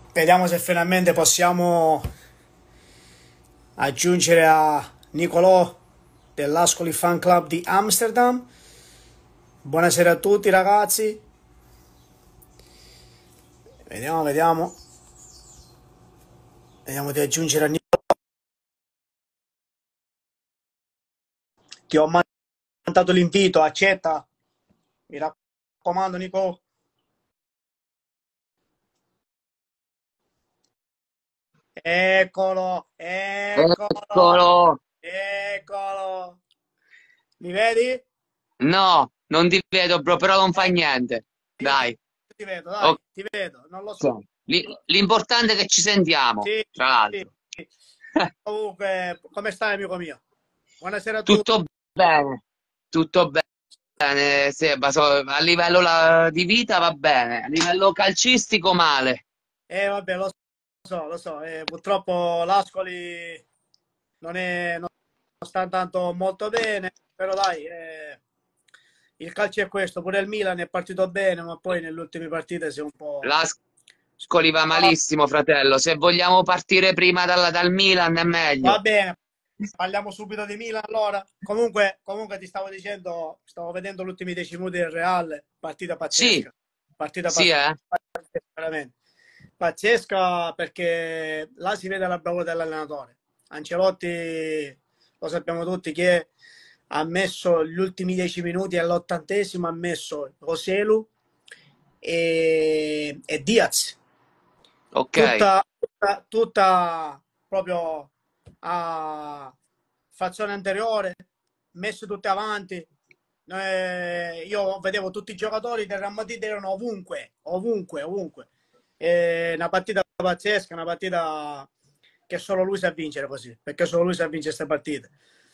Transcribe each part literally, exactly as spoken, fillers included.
Vediamo se finalmente possiamo aggiungere a Nicolò dell'Ascoli Fan Club di Amsterdam. Buonasera a tutti ragazzi. Vediamo, vediamo. Vediamo di aggiungere a Nicolò. Ti ho mandato l'invito, accetta. Mi raccomando Nicolò. Eccolo, eccolo, Eccolo! eccolo. Mi vedi? No, non ti vedo, bro, però non fa Eh, niente. io ti, Dai. ti vedo, dai, Ok. ti vedo, non lo so. Li- L'importante è che ci sentiamo, Sì, tra sì, l'altro. sì. Comunque, come stai, amico mio? Buonasera a tutti. Tutto bene, tutto bene, Seba. So- a livello la- di vita va bene, a livello calcistico male. Eh, vabbè, lo so, lo so. Eh, purtroppo l'Ascoli non è, non sta andando molto bene, però dai, eh, il calcio è questo. Pure il Milan è partito bene, ma poi nelle ultime partite si è un po'... L'Ascoli va malissimo, fratello. Se vogliamo partire prima dalla- dal Milan è Va meglio. bene, parliamo subito di Milan allora. Comunque, comunque ti stavo dicendo, stavo vedendo gli ultimi dieci minuti del Real, partita Sì, pazzesca, partita sì, pazzesca, eh? veramente. Pazzesca perché là si vede la bravura dell'allenatore. Ancelotti, lo sappiamo tutti, che ha messo gli ultimi dieci minuti all'ottantesimo, ha messo Roselu e, e Diaz. Ok. Tutta, tutta, tutta proprio a fazione anteriore, messo tutti avanti. Eh, io vedevo tutti i giocatori del Real Madrid erano ovunque, ovunque, ovunque. È una partita pazzesca, una partita che solo lui sa vincere così, perché solo lui sa vincere queste partite.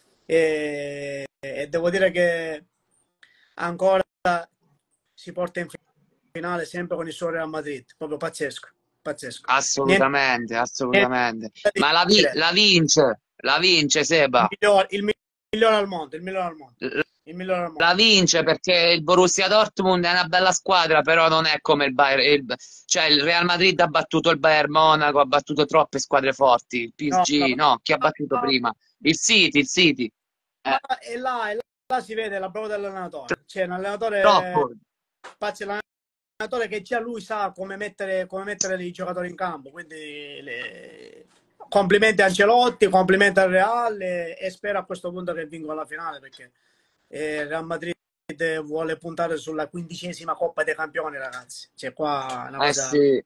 E, e devo dire che ancora si porta in finale sempre con il suo Real Madrid, proprio pazzesco, pazzesco. Niente, Assolutamente, niente assolutamente. da Ma la, vi- dire. la vince, la vince, Il Seba. migliore, il migliore al mondo, il migliore al mondo, L- il migliore al La mondo. vince perché il Borussia Dortmund è una bella squadra, però non è come il Bayern. il- cioè il Real Madrid ha battuto il Bayern Monaco, ha battuto troppe squadre forti. Il No, no, P S G, no, chi ha no, battuto no, prima? Il City, il City. ma Eh, è là, è là, là si vede la prova dell'allenatore. C'è un allenatore troppo. pazzo, l'allenatore che già lui sa come mettere, come mettere i giocatori in campo. Quindi le... complimenti a Ancelotti, complimenti al Real e, e spero a questo punto che vinca la finale perché eh, il Real Madrid vuole puntare sulla quindicesima Coppa dei Campioni, ragazzi. C'è qua una Eh cosa... sì.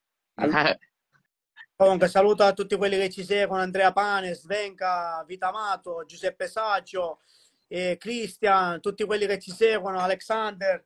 Comunque saluto a tutti quelli che ci seguono, Andrea Pane, Svenca, Vitamato, Giuseppe Saggio, eh, Cristian, tutti quelli che ci seguono, Alexander.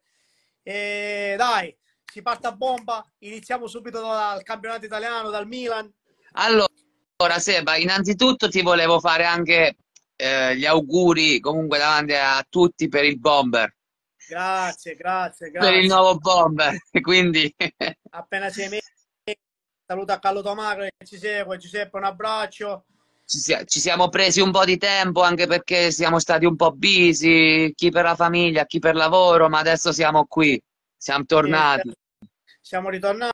E dai, si parte a bomba, iniziamo subito dal campionato italiano, dal Milan. Allora, Seba, innanzitutto ti volevo fare anche eh, gli auguri comunque davanti a tutti per il bomber, Grazie, grazie, per il grazie. nuovo bomber. Quindi Appena sei mesi, saluto a Carlo Tomagro che ci segue, Giuseppe un abbraccio. ci, sia- ci siamo presi un po' di tempo anche perché siamo stati un po' busy, chi per la famiglia, chi per lavoro, ma adesso siamo qui, siamo E tornati. siamo ritornati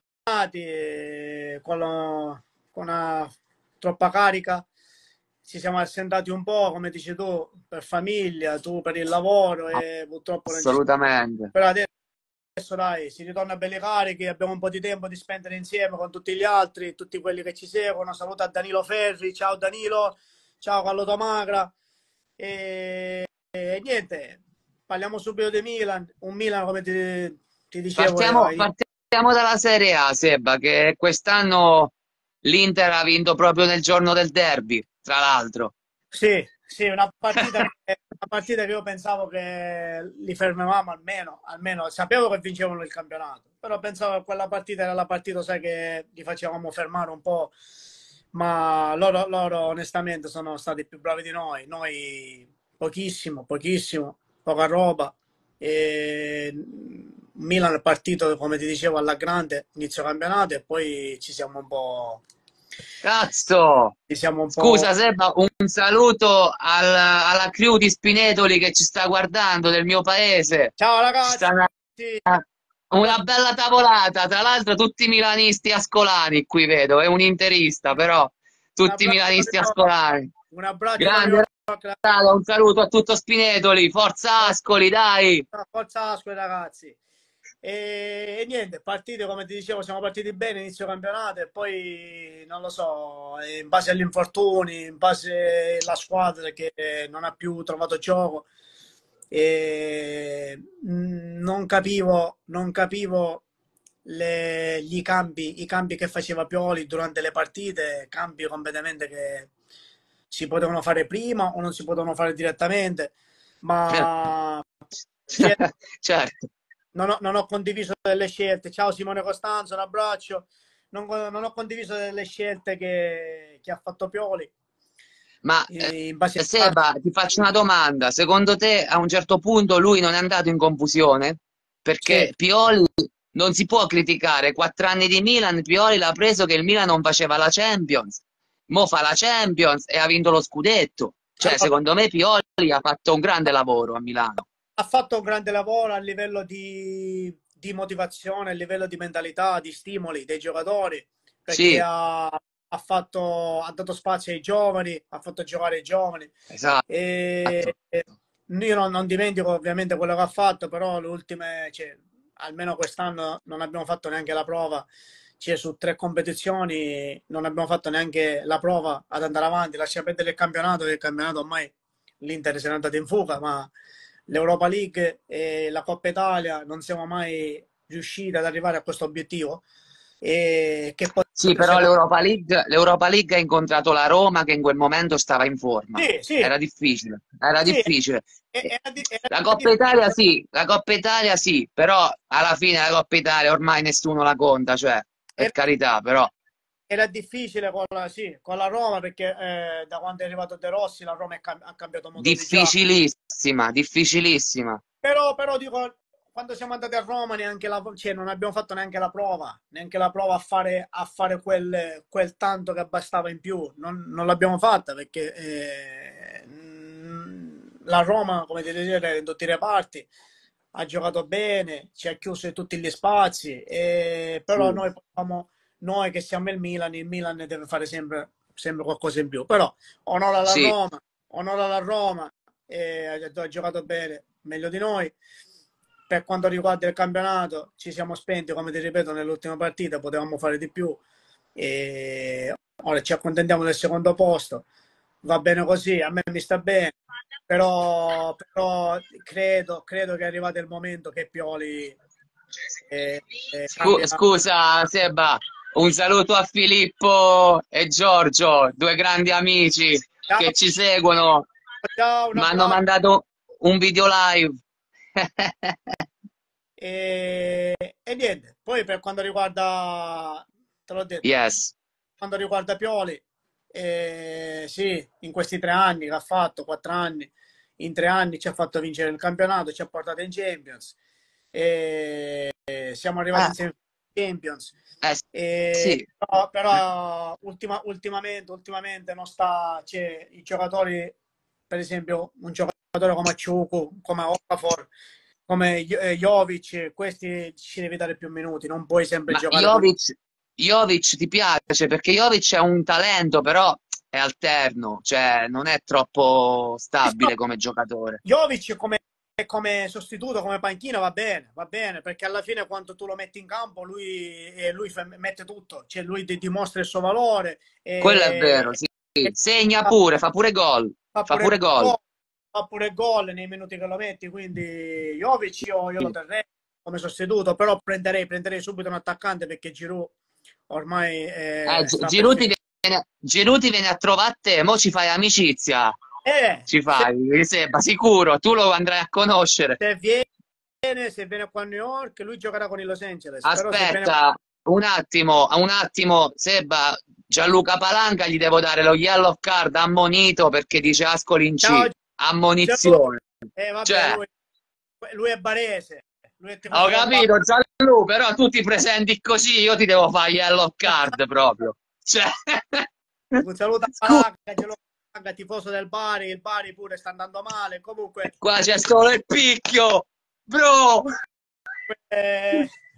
eh, con, la- con una troppa carica. Ci siamo assentati un po', come dici tu, per famiglia, tu per il lavoro e purtroppo non ci siamo. Assolutamente. Però adesso dai, si ritorna belli carichi, abbiamo un po' di tempo di spendere insieme con tutti gli altri, tutti quelli che ci seguono. Saluto a Danilo Ferri, ciao Danilo, ciao Carlo Tomagra. E, e niente, parliamo subito di Milan, un Milan come ti, ti dicevo. Partiamo, eh, partiamo dalla Serie A, Seba, che quest'anno l'Inter ha vinto proprio nel giorno del derby, tra l'altro. Sì, sì, una partita che, una partita che io pensavo che li fermavamo almeno, almeno sapevo che vincevano il campionato, però pensavo che quella partita era la partita, sai, che li facevamo fermare un po', ma loro, loro onestamente sono stati più bravi di noi, noi pochissimo, pochissimo, poca roba. E Milan è partito, come ti dicevo, alla grande inizio campionato e poi ci siamo un po', Cazzo! ci siamo un po'... Scusa Seba, un saluto al- alla crew di Spinetoli che ci sta guardando del mio paese. Ciao Ci ragazzi! stanno Una bella tavolata, tra l'altro tutti milanisti ascolani qui vedo, è un interista, però Un tutti abbraccio da milanisti New York, ascolani. un abbraccio da New Grande York, Raga, un saluto a tutto Spinetoli, forza Ascoli, dai! forza Ascoli ragazzi. E, e niente, partite come ti dicevo, siamo partiti bene inizio campionato e poi non lo so, in base agli infortuni, in base alla squadra che non ha più trovato gioco, e mh, non capivo, non capivo le- gli cambi, i cambi che faceva Pioli durante le partite, cambi completamente che si potevano fare prima o non si potevano fare direttamente, ma Certo. non ho, non ho condiviso delle scelte. Ciao Simone Costanzo, un abbraccio. Non, non ho condiviso delle scelte che, che ha fatto Pioli. Ma In base eh, a... Seba, ti faccio una domanda. Secondo te a un certo punto lui non è andato in confusione? Sì, Perché Pioli non si può criticare. Quattro anni di Milan, Pioli l'ha preso che il Milan non faceva la Champions. Mo fa la Champions e ha vinto lo scudetto. Cioè, allora, secondo me Pioli ha fatto un grande lavoro a Milano. ha fatto un grande lavoro a livello di, di motivazione, a livello di mentalità, di stimoli dei giocatori, perché Sì, ha, ha fatto, ha dato spazio ai giovani, ha fatto giocare i giovani. esatto. E io non, non dimentico ovviamente quello che ha fatto, però le ultime, cioè, almeno quest'anno non abbiamo fatto neanche la prova, cioè, su tre competizioni non abbiamo fatto neanche la prova ad andare avanti, lascia perdere il campionato, che il campionato ormai l'Inter se n'è andato in fuga, ma l'Europa League e la Coppa Italia non siamo mai riusciti ad arrivare a questo obiettivo e che poi Sì, però secondo l'Europa League, l'Europa League ha incontrato la Roma che in quel momento stava in forma. sì, sì, Era difficile, era sì, difficile. era, di- era La Coppa Italia difficile. sì, la Coppa Italia sì, però alla fine la Coppa Italia ormai nessuno la conta, cioè, per Era, carità, però era difficile con la, sì, con la Roma perché eh, da quando è arrivato De Rossi la Roma è cam- ha cambiato modo di gioco. difficilissima, difficilissima. Però, però dico, quando siamo andati a Roma neanche la, cioè, non abbiamo fatto neanche la prova, neanche la prova a fare, a fare quel, quel tanto che bastava in più. Non, non l'abbiamo fatta perché eh, mh, la Roma, come ti dicevo, era in tutti i reparti, ha giocato bene, ci ha chiuso in tutti gli spazi, e, però Sì, noi, possiamo- noi che siamo il Milan, il Milan ne deve fare sempre, sempre qualcosa in più. Però onore alla sì, Roma, onore alla Roma, e ha, ha giocato bene, meglio di noi. Per quanto riguarda il campionato, ci siamo spenti, come ti ripeto, nell'ultima partita, potevamo fare di più. E ora ci accontentiamo del secondo posto. Va bene così, a me mi sta bene, però, però credo, credo che è arrivato il momento che Pioli eh, eh, Scu- cambia. scusa Seba, un saluto a Filippo e Giorgio, due grandi amici Ciao, che ci seguono. ciao, un Mi hanno abbraccio. mandato un video live. E, e niente, poi per quanto riguarda, te l'ho detto, Yes. quanto riguarda Pioli, eh, sì, in questi tre anni che ha fatto, quattro anni, in tre anni ci ha fatto vincere il campionato, ci ha portato in Champions, e, e siamo arrivati Eh, insieme in Champions. eh, E, sì. però però ultima- ultimamente, ultimamente non sta, cioè, i giocatori, per esempio, un giocatore come Ciucu, come Okafor, come eh, Jovic, questi ci devi dare più minuti, non puoi sempre Ma giocare con... Jovic, Jovic ti piace perché Jovic è un talento, però è alterno, cioè non è troppo stabile come giocatore. Jovic come, come sostituto, come panchina va bene, va bene, perché alla fine quando tu lo metti in campo lui, eh, lui fa- mette tutto, cioè lui ti dimostra il suo valore Quello è e, vero, sì. e Segna fa, pure, fa pure gol. fa Fa pure pure gol. gol, fa pure gol nei minuti che lo metti, quindi Jovic io, io lo terrei come sostituto, però prenderei, prenderei subito un attaccante perché Giroud ormai Eh, eh, Gi- sta per Giroud ti finire. viene, Giroud ti viene a trovare a te, mo ci fai amicizia. Eh, Ci se, fai, mi sembra, sicuro, tu lo andrai a conoscere. se viene, se viene qua a New York, lui giocherà con i Los Angeles, però se viene... Aspetta, un attimo, un attimo, Seba, Gianluca Palanca gli devo dare lo yellow card ammonito perché dice Ascoli in Ciao, C. Gianlu. Ammonizione. Eh, vabbè, Cioè, lui, lui è barese, lui è ho tifoso del Bar. capito, Gianlu, però tu ti presenti così, io ti devo fare yellow card proprio. Cioè, Un saluto a scusa, Palanga, Gianluca, tifoso del Bari, il Bari pure sta andando male, comunque qua c'è solo il picchio, bro. eh,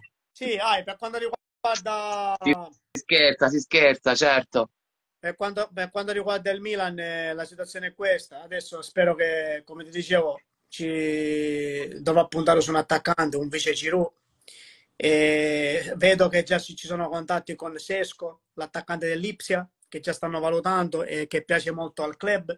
sì, ah, per quanto riguarda, Si scherza, si scherza, certo. per quanto, per quanto riguarda il Milan, eh, la situazione è questa. Adesso spero che, come ti dicevo, ci dovrà puntare su un attaccante, un vice Giroud. E vedo che già ci sono contatti con Sesco, l'attaccante dell'Ipsia, che già stanno valutando e che piace molto al club.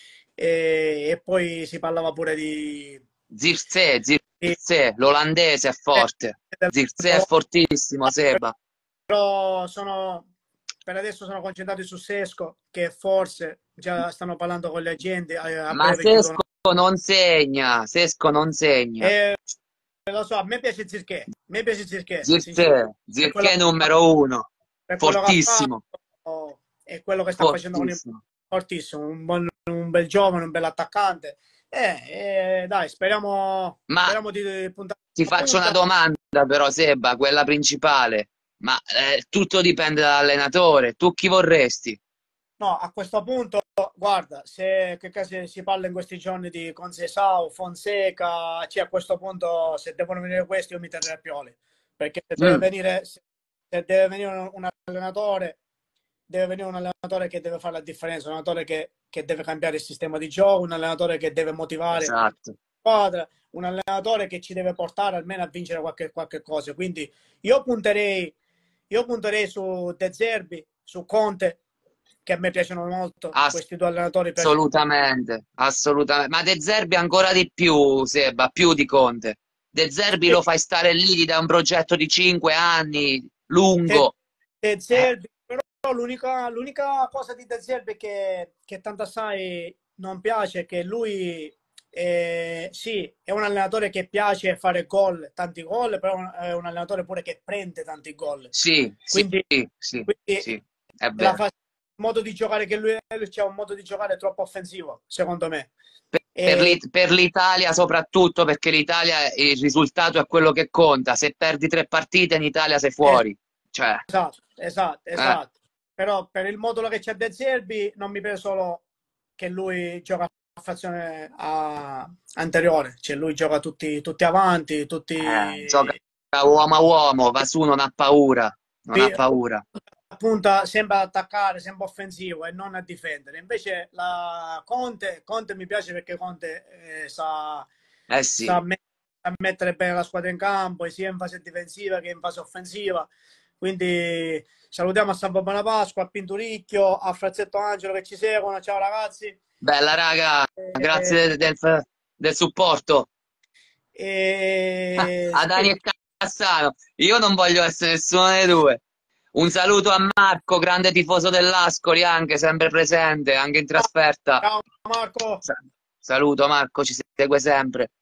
E, e poi si parlava pure di, Zirze, di Zirze, l'olandese è forte. del Zirze è Bologna, fortissimo, Seba. però sono, per adesso sono concentrati su Sesco, che forse già stanno parlando con le aziende, a, a Ma breve chiudono. Sesco non segna, Sesco non segna. E lo so, a me piace Zirché, a me piace Zirché, sinceramente, Zirze, per quello, Zirche numero uno, per quello che ha fortissimo, fatto e quello che sta facendo con il fortissimo. fortissimo, un, buon- un bel giovane, un bel attaccante. Eh, eh, dai, speriamo, Ma speriamo di puntare ti a faccio una punta. domanda però, Seba, quella principale. Ma eh, tutto dipende dall'allenatore. Tu chi vorresti? No, a questo punto, guarda, se che casi si parla in questi giorni di Conceição, Fonseca, cioè a questo punto se devono venire questi io mi terrei a Pioli, perché se deve Mm, venire, se deve venire un, un allenatore, deve venire un allenatore che deve fare la differenza, un allenatore che, che deve cambiare il sistema di gioco, un allenatore che deve motivare la esatto. squadra, un allenatore che ci deve portare almeno a vincere qualche, qualche cosa. Quindi io punterei, io punterei su De Zerbi, su Conte, che a me piacciono molto, questi due allenatori piacciono. Assolutamente, assolutamente. Ma De Zerbi ancora di più, Seba, più di Conte. De Zerbi Sì, lo fai stare lì, gli dai un progetto di cinque anni, De, lungo. De Eh, Zerbi, però l'unica, l'unica cosa di De Zerbi che, che tanto assai non piace è che lui eh, sì, è un allenatore che piace fare gol, tanti gol, però è un allenatore pure che prende tanti gol. sì, sì, Quindi, sì, quindi sì, è la vero. fa- il modo di giocare che lui c'è un modo di giocare troppo offensivo, secondo me. Per E, l'I- per l'Italia soprattutto, perché l'Italia il risultato è quello che conta. Se perdi tre partite in Italia sei fuori. Cioè, esatto, esatto, eh, esatto. Però per il modulo che c'è De Zerbi non mi piace solo che lui gioca a fazione a- anteriore, cioè lui gioca tutti, tutti avanti, eh, gioca tutti uomo a uomo, va su, non ha paura, non ha paura. punta sempre ad attaccare, sempre offensivo e non a difendere. Invece la Conte, Conte mi piace perché Conte eh, sa, Eh sì. sa, me- sa mettere bene la squadra in campo, sia in fase difensiva che in fase offensiva. Quindi salutiamo a Salvo Bonapasqua, a Pinturicchio, a Frazzetto Angelo che ci seguono. Ciao ragazzi. Bella raga, E, grazie del, del supporto. Ah, e, a sì, Dani e Cassano, io non voglio essere nessuno dei due. Un saluto a Marco, grande tifoso dell'Ascoli, anche sempre presente, anche in trasferta. ciao Marco. Sa- Saluto Marco, ci segue sempre.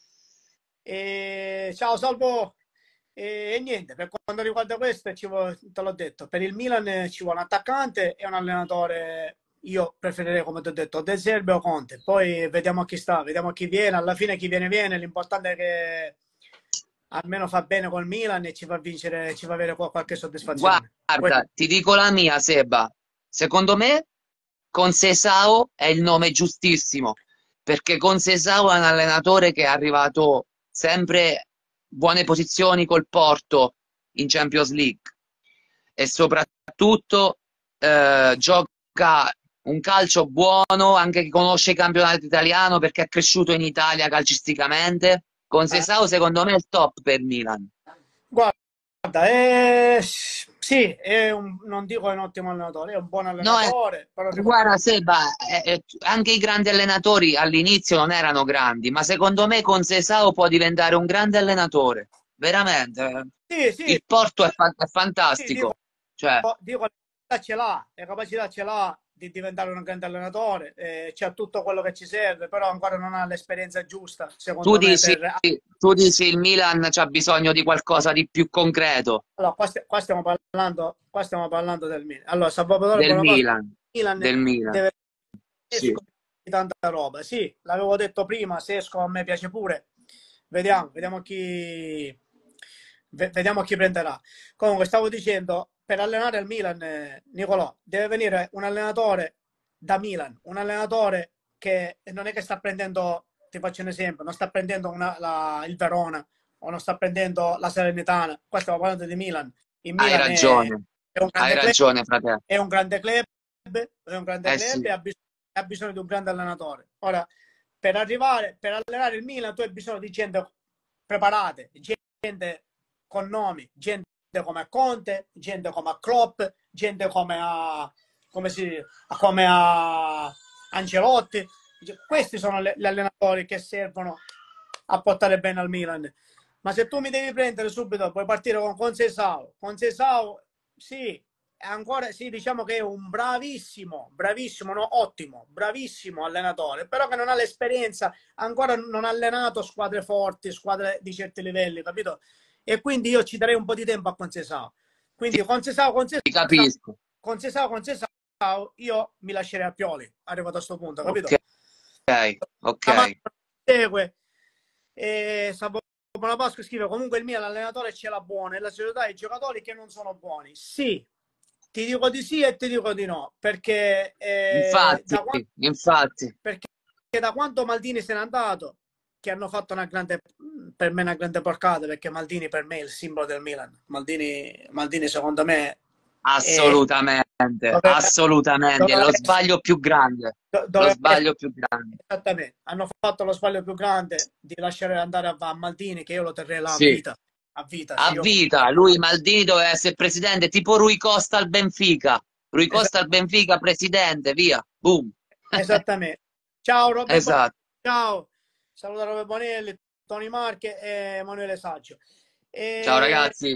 E, ciao Salvo. E, e niente, per quanto riguarda questo, ci vuole- te l'ho detto, per il Milan eh, ci vuole un attaccante e un allenatore. Io preferirei, come ti ho detto, De Zerbi o Conte. Poi vediamo a chi sta, vediamo a chi viene. Alla fine chi viene viene. L'importante è che almeno fa bene col Milan e ci fa vincere, ci fa avere qualche soddisfazione. Guarda, Questo- ti dico la mia, Seba. Secondo me, Conceição è il nome giustissimo, perché Conceição è un allenatore che è arrivato sempre buone posizioni col Porto in Champions League e soprattutto eh, gioca un calcio buono, anche che conosce il campionato italiano perché è cresciuto in Italia calcisticamente. eh, Conceição secondo me è il top per Milan. Guarda, è, sì, è un, non dico è un ottimo allenatore, è un buon No, eh, allenatore, però secondo guarda Seba, eh, eh, anche i grandi allenatori all'inizio non erano grandi, ma secondo me con Sesao può diventare un grande allenatore, veramente. eh. me sì, sì, Il Porto è, fa- è sì, dico, fantastico, cioè, dico, la capacità ce l'ha, la capacità ce l'ha di diventare un grande allenatore, eh, c'ha tutto quello che ci serve, però ancora non ha l'esperienza giusta, tu secondo me, dici, per... tu dici il Milan c'ha bisogno di qualcosa di più concreto Allora, qua, st- qua stiamo parlando, qua stiamo parlando del Milan. Allora, Salvatore del Bonaparte, Milan, il Milan del Milan, deve sì. esco di tanta roba. Sì, l'avevo detto prima, se esco a me piace pure. Vediamo, vediamo chi, ve- vediamo chi prenderà. Comunque, stavo dicendo, per allenare il Milan, eh, Nicolò, deve venire un allenatore da Milan, un allenatore che non è che sta prendendo, ti faccio un esempio, non sta prendendo una- la- il Verona o non sta prendendo la Salernitana. Qua stiamo parlando di Milan. Il Hai Milan è, ragione, è un hai grande club, ragione, fratello. è un grande club, è un grande Eh club sì, e ha bisogno, ha bisogno di un grande allenatore. Ora, per arrivare, per allenare il Milan, tu hai bisogno di gente preparata, gente con nomi, gente come Conte, gente come Klopp, gente come a, come si, come a Ancelotti. Questi sono gli allenatori che servono a portare bene al Milan. Ma se tu mi devi prendere subito, puoi partire con Conceição. Conceição, sì, ancora sì, diciamo che è un bravissimo, bravissimo, no, ottimo, bravissimo allenatore, però che non ha l'esperienza, ancora non ha allenato squadre forti, squadre di certi livelli, capito? E quindi io ci darei un po' di tempo a Conceição. Quindi Conceição, ti Conceição, capisco. Conceição, Conceição, io mi lascerei a Pioli, arrivato a questo punto, Ok, capito? ok. La mano segue, e Sabo Bonapasco scrive comunque il mio allenatore ce l'ha buona e la società e i giocatori che non sono buoni. Sì, ti dico di sì e ti dico di no, perché, eh, Infatti, da quanto, infatti, perché da quanto Maldini se n'è andato, che hanno fatto una grande, per me una grande porcata, perché Maldini per me è il simbolo del Milan. Maldini, Maldini secondo me è, assolutamente, doveva, assolutamente, doveva lo essere, sbaglio più grande, lo doveva essere. sbaglio più grande. Esattamente, hanno fatto lo sbaglio più grande di lasciare andare a, a Maldini, che io lo terrei là a Sì, vita. A vita, a sì, io... vita, lui Maldini doveva essere presidente, tipo Rui Costa al Benfica. Rui Costa al Benfica, presidente, via, boom. Esattamente. Ciao Robert Bonelli, Esatto. ciao. Saluto Robert Bonelli, Tony Marche e Emanuele Saggio. Ciao E... ragazzi.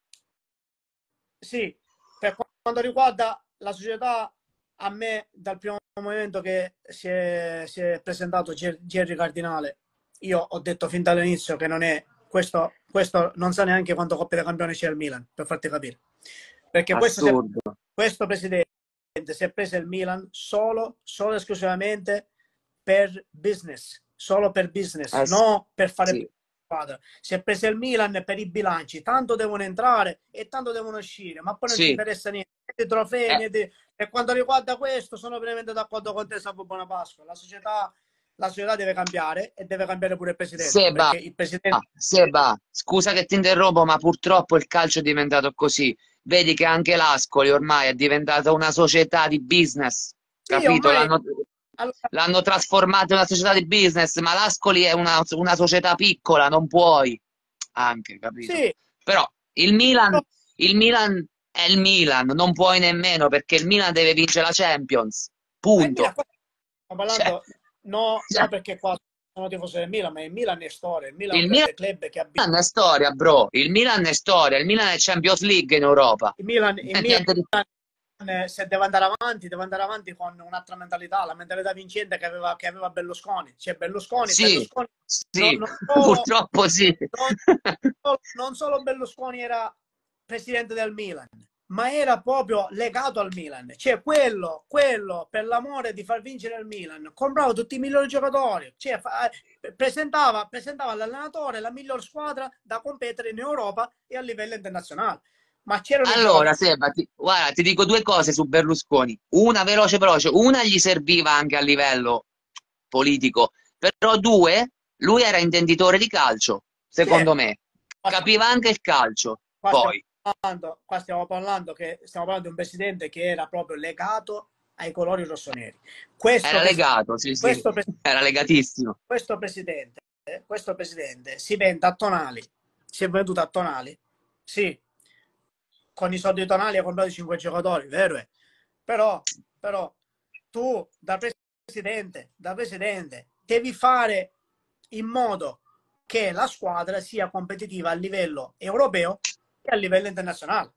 Sì, per quanto riguarda la società, a me dal primo momento che si è, si è presentato Gerry Cardinale, io ho detto fin dall'inizio che non è questo, questo non sa neanche quanto Coppa dei Campioni c'è al Milan, per farti capire. Perché questo, si è, Assurdo. questo presidente si è preso il Milan solo, solo esclusivamente per business, solo per business, Eh non per fare sì, squadra. Si è preso il Milan per i bilanci, tanto devono entrare e tanto devono uscire, ma poi non ci sì. interessa niente, né di trofei, Eh, né di... Per quanto riguarda questo, sono pienamente d'accordo con te, Salvo Bonapasqua. La società, la società deve cambiare e deve cambiare pure il presidente, Seba, perché il presidente... Seba, scusa che ti interrompo, ma purtroppo il calcio è diventato così. Vedi che anche l'Ascoli ormai è diventata una società di business, Sì, capito? ormai... L'hanno Allora, l'hanno trasformata in una società di business, ma l'Ascoli è una, una società piccola, non puoi anche, capito? sì, Però il Milan, il Milan è il Milan, non puoi nemmeno perché il Milan deve vincere la Champions, ma il Milan, punto. qua stiamo Cioè, parlando, no, cioè, no perché qua sono tifoso del Milan, ma il Milan è storia, il Milan è un il Milan grande club che ha bisogno. è storia, bro. Il Milan è storia. Il Milan è Champions League in Europa. Il Milan, il Niente di... Milan, se deve andare avanti, deve andare avanti con un'altra mentalità, la mentalità vincente che aveva, che aveva Berlusconi. Cioè Berlusconi, Sì, Berlusconi non, sì, non solo, purtroppo sì. non solo- non solo Berlusconi era presidente del Milan, ma era proprio legato al Milan. Cioè quello, quello per l'amore di far vincere il Milan, comprava tutti i migliori giocatori, cioè, fa- eh, presentava, presentava all'allenatore la miglior squadra da competere in Europa e a livello internazionale. Ma c'erano i Allora, giocatori. Seba, ti, guarda, ti dico due cose su Berlusconi. Una veloce veloce, una gli serviva anche a livello politico, però due, lui era intenditore di calcio, Cioè, secondo me. Capiva anche il calcio. qua stiamo Poi, parlando, qua stiamo parlando che stiamo parlando di un presidente che era proprio legato ai colori rossoneri. Questo, era pres- legato, sì, sì, questo, pres- era legatissimo. questo presidente, eh, questo presidente si vende a Tonali, si è venduto a Tonali, sì, con i soldi di Tonali ha comprato cinque giocatori, vero è? Però, però tu da presidente, da presidente devi fare in modo che la squadra sia competitiva a livello europeo e a livello internazionale.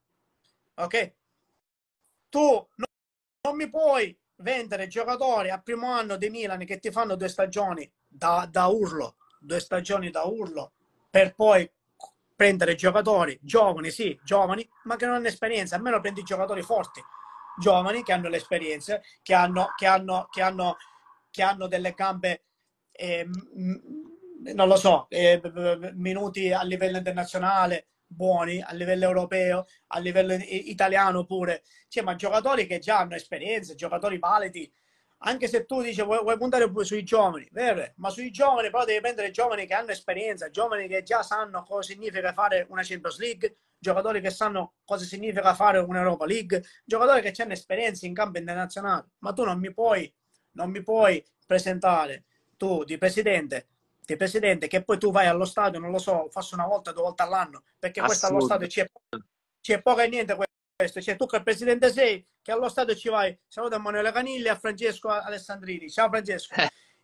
Ok? Tu non, non mi puoi vendere giocatori a primo anno di Milan che ti fanno due stagioni da, da urlo, due stagioni da urlo, per poi prendere giocatori giovani, sì, giovani, ma che non hanno esperienza. Almeno prendi giocatori forti, giovani che hanno l'esperienza, che hanno, che hanno, che hanno, che hanno delle gambe, eh, non lo so, eh, minuti a livello internazionale buoni, a livello europeo, a livello italiano pure. Cioè, ma giocatori che già hanno esperienza, giocatori validi anche se tu dici vuoi, vuoi puntare pure sui giovani, vero? Ma sui giovani però devi prendere giovani che hanno esperienza, giovani che già sanno cosa significa fare una Champions League, giocatori che sanno cosa significa fare un'Europa League, giocatori che hanno esperienza in campo internazionale. Ma tu non mi puoi, non mi puoi presentare tu di presidente, di presidente che poi tu vai allo stadio, non lo so, forse una volta, due volte all'anno, perché questo allo stadio Assurdo. c'è c'è poco e niente questo. Cioè, tu che presidente sei, che allo stadio ci vai. Saluto a Emanuele Caniglia e a Francesco Alessandrini. Ciao Francesco.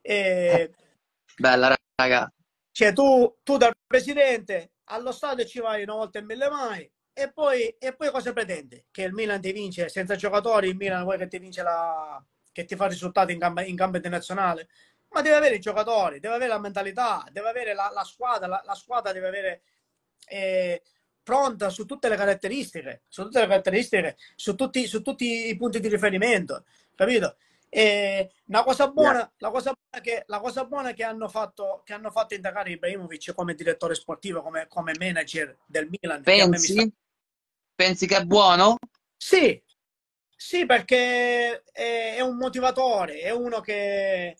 E, Bella raga. cioè, tu, tu dal presidente allo stadio ci vai una volta in mille mai. E poi, e poi cosa pretendi? Che il Milan ti vince senza giocatori, il Milan vuoi che ti vince la, che ti fa risultati in campo, in campo internazionale? Ma deve avere i giocatori, deve avere la mentalità, deve avere la, la squadra, la, la squadra deve avere eh, pronta su tutte le caratteristiche, su tutte le caratteristiche, su tutti, su tutti i punti di riferimento, capito? E una cosa Yeah. buona, la cosa buona che, la cosa buona che hanno fatto, che hanno fatto integrare Ibrahimovic come direttore sportivo, come, come manager del Milan, che a me mi sta... Pensi? Pensi che è buono? Sì, sì, perché è, è un motivatore, è uno che,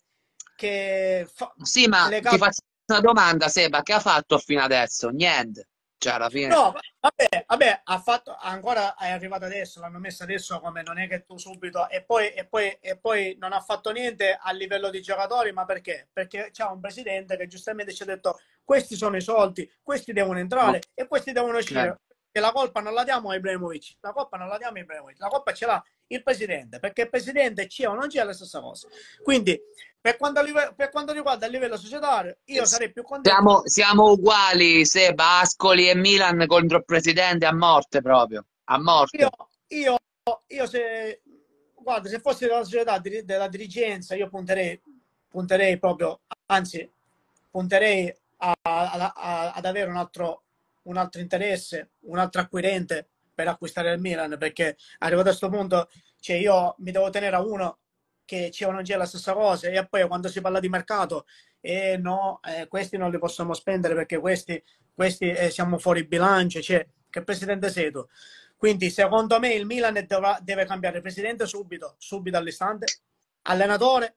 che fa Sì, ma le ti cose. faccio una domanda, Seba, che ha fatto fino adesso? Niente. Cioè, alla fine... No, vabbè, vabbè, ha fatto, ancora è arrivato adesso, l'hanno messa adesso come non è che tu subito, e poi, e poi, e poi non ha fatto niente a livello di giocatori, ma perché? Perché c'è un presidente che giustamente ci ha detto questi sono i soldi, questi devono entrare e questi devono Ok. uscire. E la colpa non la diamo a Ibrahimovic, la colpa non la diamo a Ibrahimovic, la colpa ce l'ha il presidente, perché il presidente c'è o non c'è è la stessa cosa. Quindi, per quanto, per quanto riguarda il livello societario, io sarei più contento. Siamo, siamo uguali, Seba, Ascoli e Milan contro il presidente a morte proprio, a Io, morte. io, io se, guarda, se fosse della società di- della dirigenza, io punterei, punterei proprio, anzi, punterei a- a- a- ad avere un altro, un altro interesse, un altro acquirente per acquistare il Milan, perché arrivato a questo punto, cioè io mi devo tenere a uno che c'è o non c'è la stessa cosa, e poi quando si parla di mercato, e eh, no, eh, questi non li possiamo spendere perché questi, questi eh, siamo fuori bilancio, cioè, che presidente sei tu? Quindi secondo me il Milan deve, deve cambiare presidente subito, subito all'istante, allenatore,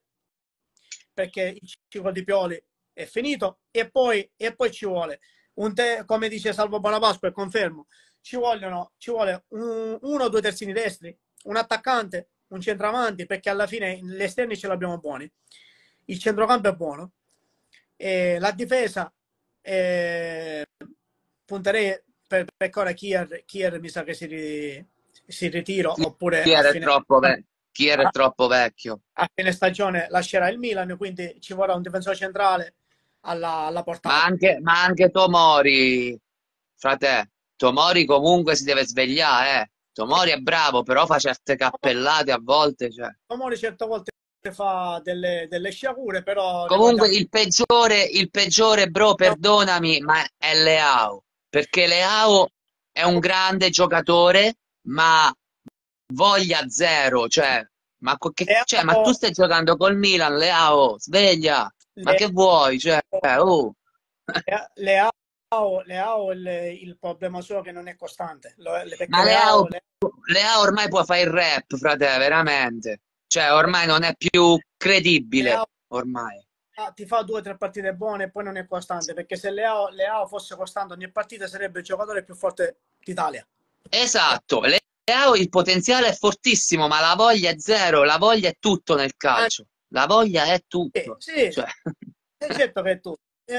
perché il ciclo di Pioli è finito, e poi, e poi ci vuole, un te, come dice Salvo Bonapasqua, e confermo, ci, vogliono, ci vuole un, uno o due terzini destri, un attaccante, un centravanti, perché alla fine gli esterni ce l'abbiamo buoni, il centrocampo è buono, e la difesa eh, punterei per, per ora Kier, Kier mi sa che si, ri, si ritira, oppure a Kier è fine, troppo, ve- Kier è a, troppo vecchio. a fine stagione lascerà il Milan, quindi ci vorrà un difensore centrale alla, alla Ma portata. anche, ma anche Tomori, frate, Tomori comunque si deve svegliare, eh. Tomori è bravo, però fa certe cappellate a volte, cioè. Tomori certe volte fa delle, delle sciagure, però Comunque ricordiamo il peggiore, il peggiore, bro, perdonami, ma è Leao, perché Leao è un grande giocatore, ma voglia zero, cioè, ma, co- che- cioè, ma tu Leao, stai giocando col Milan, Leao, sveglia, ma che vuoi, cioè, oh. Leao, Leao il, il problema suo è che non è costante, perché Ma Leao, Leao, Leao Leao ormai può fare il rap, frate, veramente, cioè, ormai non è più credibile, Leao ormai. ah, ti fa due o tre partite buone e poi non è costante, perché se Leao, Leao fosse costante ogni partita sarebbe il giocatore più forte d'Italia. Esatto, Leao il potenziale è fortissimo, ma la voglia è zero, la voglia è tutto nel Anzi, calcio, la voglia è tutto, sì, cioè, è certo che tu,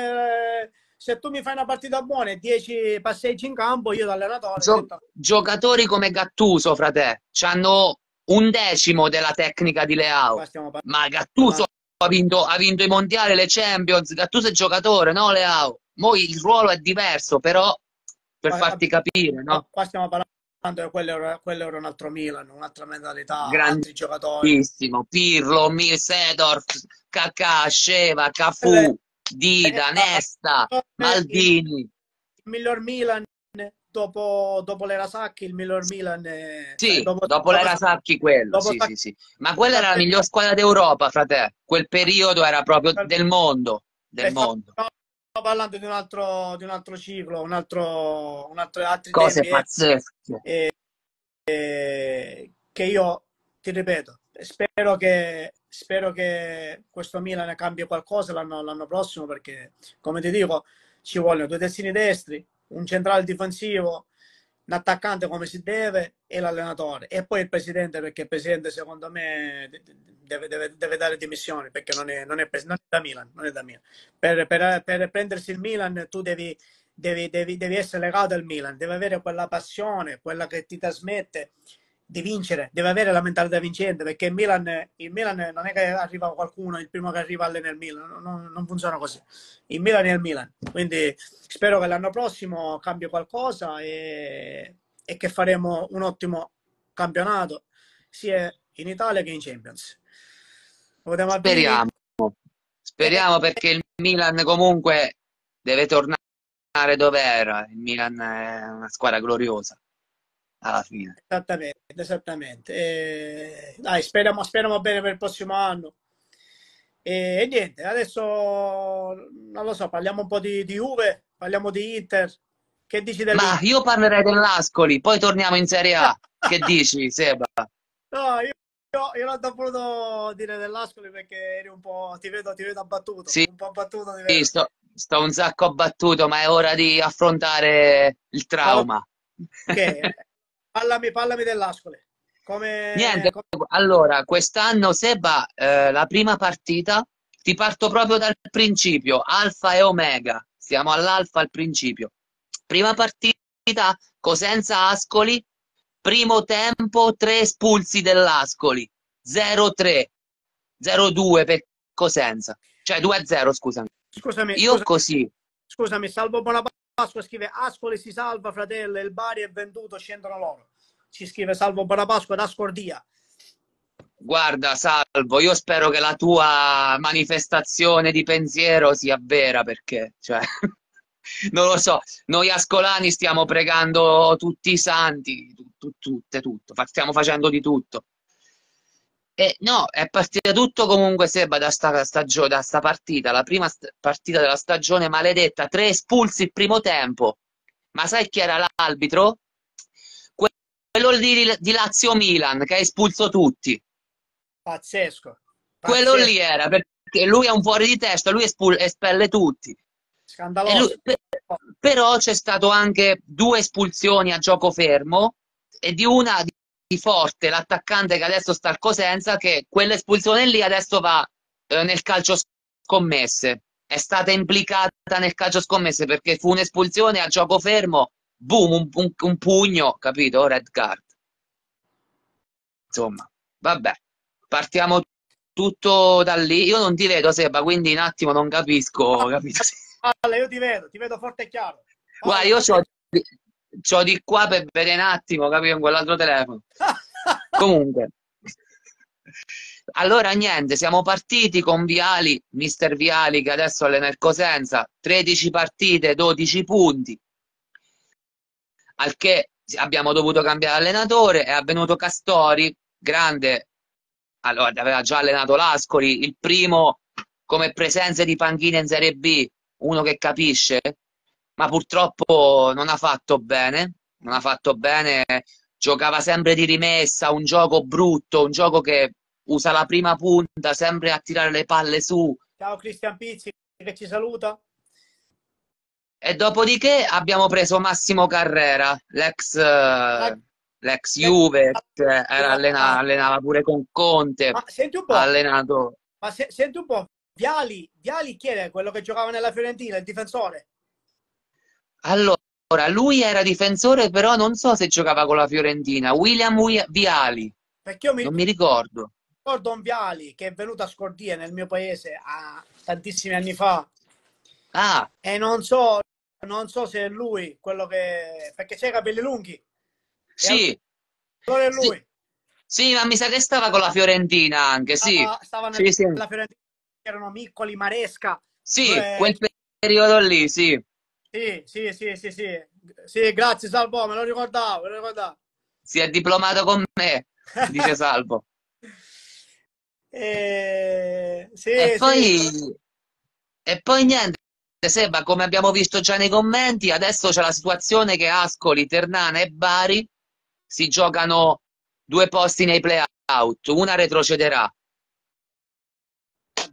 eh, se tu mi fai una partita buona e dieci passeggi in campo, io da allenatore gio- divento... giocatori come Gattuso, frate, hanno un decimo della tecnica di Qua Leao, stiamo ma Gattuso parlando, ha vinto, ha vinto i mondiali, le Champions, Gattuso è giocatore, no Leao? Mo' il ruolo è diverso, però per qua, farti capire, no? qua stiamo parlando che quello era, quello era un altro Milan, un'altra mentalità, altri giocatori. Grandissimo, Pirlo, Mil Sedorf, Kakà, Sheva, Quello è- Cafù, Dida, Nesta, il, Maldini. il miglior Milan dopo, dopo l'era Sacchi, il miglior Milan, eh, cioè Sì, dopo, dopo dopo, l'era Sacchi quello, dopo sì, Sacchi, sì, sì. Ma quella era la miglior squadra d'Europa, frate. Quel periodo era proprio del mondo, del stiamo, mondo. stiamo parlando di un altro, di un altro ciclo, un altro, un altro, altri Cose tempi, eh, pazzesche. eh, che io ti ripeto, spero che spero che questo Milan cambi qualcosa l'anno, l'anno prossimo perché, come ti dico, ci vogliono due terzini destri, un centrale difensivo, un attaccante come si deve e l'allenatore. E poi il presidente, perché il presidente secondo me deve, deve, deve dare dimissioni perché non è, non è, non è da Milan. Non è da Milan. Per, per, per prendersi il Milan tu devi, devi, devi, devi essere legato al Milan, devi avere quella passione, quella che ti trasmette di vincere, deve avere la mentalità vincente perché il Milan, il Milan non è che arriva qualcuno, il primo che arriva allena il Milan, non, non funziona così. Il Milan è il Milan, quindi spero che l'anno prossimo cambi qualcosa e, e che faremo un ottimo campionato sia in Italia che in Champions. Votiamo a Vini. Speriamo, Eh, speriamo perché il Milan comunque deve tornare dove era. Il Milan è una squadra gloriosa alla fine. esattamente, esattamente. E, dai, speriamo, speriamo bene per il prossimo anno. E, e niente, adesso non lo so, parliamo un po' di, di Juve, parliamo di Inter. Che dici Ma dell'Inter? io parlerei dell'Ascoli, poi torniamo in Serie A. Che dici, Seba? No, io, io, io non ti ho voluto dire dell'Ascoli perché eri un po', ti vedo, ti vedo abbattuto, Sì, un po' abbattuto ti vedo. sto, sto un sacco abbattuto, ma è ora di affrontare il Ah, trauma. ok, parlami, parlami dell'Ascoli. Come, Niente, come... allora, quest'anno Seba, eh, la prima partita, ti parto proprio dal principio, Alfa e Omega, siamo all'Alfa al principio. Prima partita, Cosenza Ascoli, primo tempo, tre espulsi dell'Ascoli, zero tre, zero due per Cosenza, cioè due a zero, scusami. Scusami, Io scusami, così, scusami, Salvo Bonapasqua scrive Ascoli si salva, fratello, il Bari è venduto, scendono loro. Ci scrive Salvo Bonapasqua da Scordia. guarda, Salvo, io spero che la tua manifestazione di pensiero sia vera perché, cioè, non lo so, noi ascolani stiamo pregando tutti i santi, tu- tu- tutte, tutto, fa- stiamo facendo di tutto. E no, è partita tutto comunque, Seba, da sta, stagio- da sta partita, la prima st- partita della stagione maledetta, tre espulsi il primo tempo. Ma sai chi era l'arbitro? Que- Quello di, di Lazio-Milan, che ha espulso tutti. Pazzesco, Quello lì pazzesco, era, perché lui è un fuori di testa, lui espul- espelle tutti. E scandaloso. lui- pe- però c'è stato anche due espulsioni a gioco fermo e di una di di Forte, l'attaccante che adesso sta al Cosenza, che quell'espulsione lì adesso va eh, nel calcio scommesse. È stata implicata nel calcio scommesse perché fu un'espulsione a gioco fermo, boom, un, un- un pugno, capito? Red card. Insomma, vabbè, partiamo tutto da lì. Io non ti vedo, Seba, quindi un attimo non capisco, capito? Parla, io ti vedo, ti vedo forte e chiaro. Guarda, Parla, io forte c'ho e di, c'ho di qua per vedere un attimo, capito, con quell'altro telefono. chiaro. Comunque, allora niente, siamo partiti con Viali, mister Viali che adesso allena il Cosenza, tredici partite, dodici punti, al che abbiamo dovuto cambiare allenatore, è avvenuto Castori, grande, allora aveva già allenato l'Ascoli, il primo come presenze di panchina in Serie B, uno che capisce, ma purtroppo non ha fatto bene, non ha fatto bene, giocava sempre di rimessa, un gioco brutto, un gioco che usa la prima punta, sempre a tirare le palle su. Ciao Cristian Pizzi che ci saluta. E dopodiché abbiamo preso Massimo Carrera, l'ex Rag- eh, l'ex Juve, che era allena- ragazzi, allenava pure con Conte, ma senti un ha po', allenato. ma se- senti un po', Viali, Viali chi è quello che giocava nella Fiorentina, il difensore? Allora, lui era difensore, però non so se giocava con la Fiorentina. William Wi- Viali, Perché io mi non mi ricordo. ricordo un Viali che è venuto a Scordia nel mio paese a tantissimi anni fa Ah, e non so, non so se è lui quello che... perché c'ha i capelli lunghi e sì, allora è sì, lui. sì, ma mi sa che stava con la Fiorentina anche, sì, Stava, stava sì, sì, nella Fiorentina, erano Miccoli, Maresca. sì, eh, quel periodo lì, sì, Sì, sì, sì, sì, sì. Sì, grazie Salvo, me lo ricordavo, me lo ricordavo. si è diplomato con me, dice Salvo. Eh, E sì, sì, poi, e poi niente, Seba, come abbiamo visto già nei commenti, adesso c'è la situazione che Ascoli, Ternana e Bari si giocano due posti nei play-out, una retrocederà.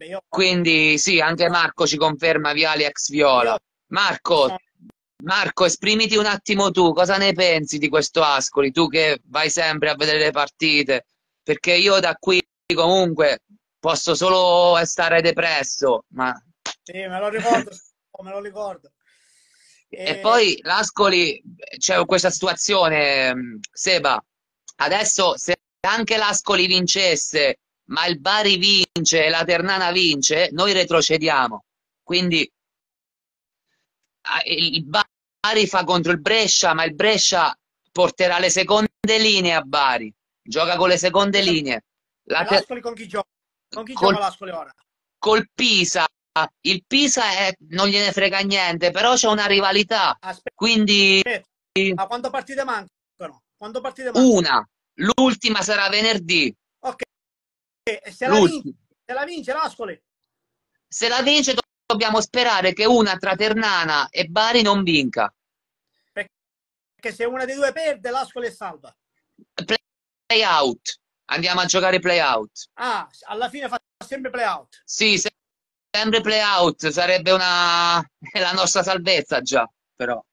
Vabbè, io, Quindi sì, anche Marco ci conferma Viali ex Viola. io Marco, sono, Marco, esprimiti un attimo tu, cosa ne pensi di questo Ascoli? Tu che vai sempre a vedere le partite, perché io da qui comunque posso solo stare depresso, ma... sì, me lo ricordo, me lo ricordo. E E, poi l'Ascoli, c'è questa situazione, mh, Seba, adesso se anche l'Ascoli vincesse, ma il Bari vince e la Ternana vince, noi retrocediamo. Quindi ah, il Bari fa contro il Brescia, ma il Brescia porterà le seconde linee a Bari, gioca con le seconde e linee. La Ter- l'Ascoli con chi gioca? Con chi gioca col, l'Ascoli ora? col Pisa, il Pisa è- non gliene frega niente, però c'è una rivalità, Aspetta, quindi ma quante partite mancano? Quante partite mancano? una, l'ultima sarà venerdì, Ok, e se la vince, l'ultima. se la vince l'Ascoli, Se la vince do- dobbiamo sperare che una tra Ternana e Bari non vinca. perché se una dei due perde, l'Ascoli è salva. Play out, andiamo a giocare play out. Ah, alla fine fa sempre play out. Sì, se- sempre play out, sarebbe una... è la nostra salvezza già, però.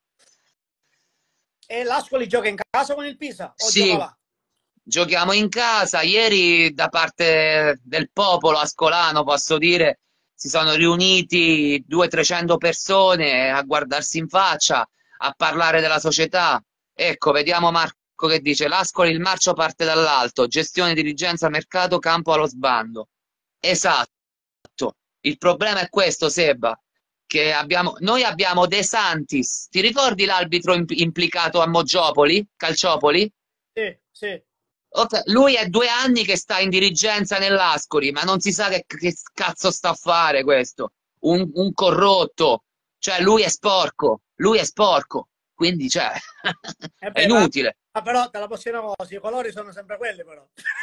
E l'Ascoli gioca in casa con il Pisa o gioca Sì, là? giochiamo in casa. Ieri da parte del popolo ascolano, posso dire, si sono riuniti duecento trecento persone a guardarsi in faccia, a parlare della società. Ecco, vediamo Marco che dice, l'Ascoli il marcio parte dall'alto, gestione, dirigenza, mercato, campo allo sbando. Esatto. Il problema è questo, Seba, che abbiamo, noi abbiamo De Santis. Ti ricordi l'arbitro imp- implicato a Moggiopoli, Calciopoli? Sì, sì. Ok, lui è due anni che sta in dirigenza nell'Ascoli, ma non si sa che, che cazzo sta a fare questo. Un, un corrotto, cioè lui è sporco, lui è sporco, quindi cioè, Eh è beh, ma, inutile. ma però te la posso dire una cosa, i colori sono sempre quelli però.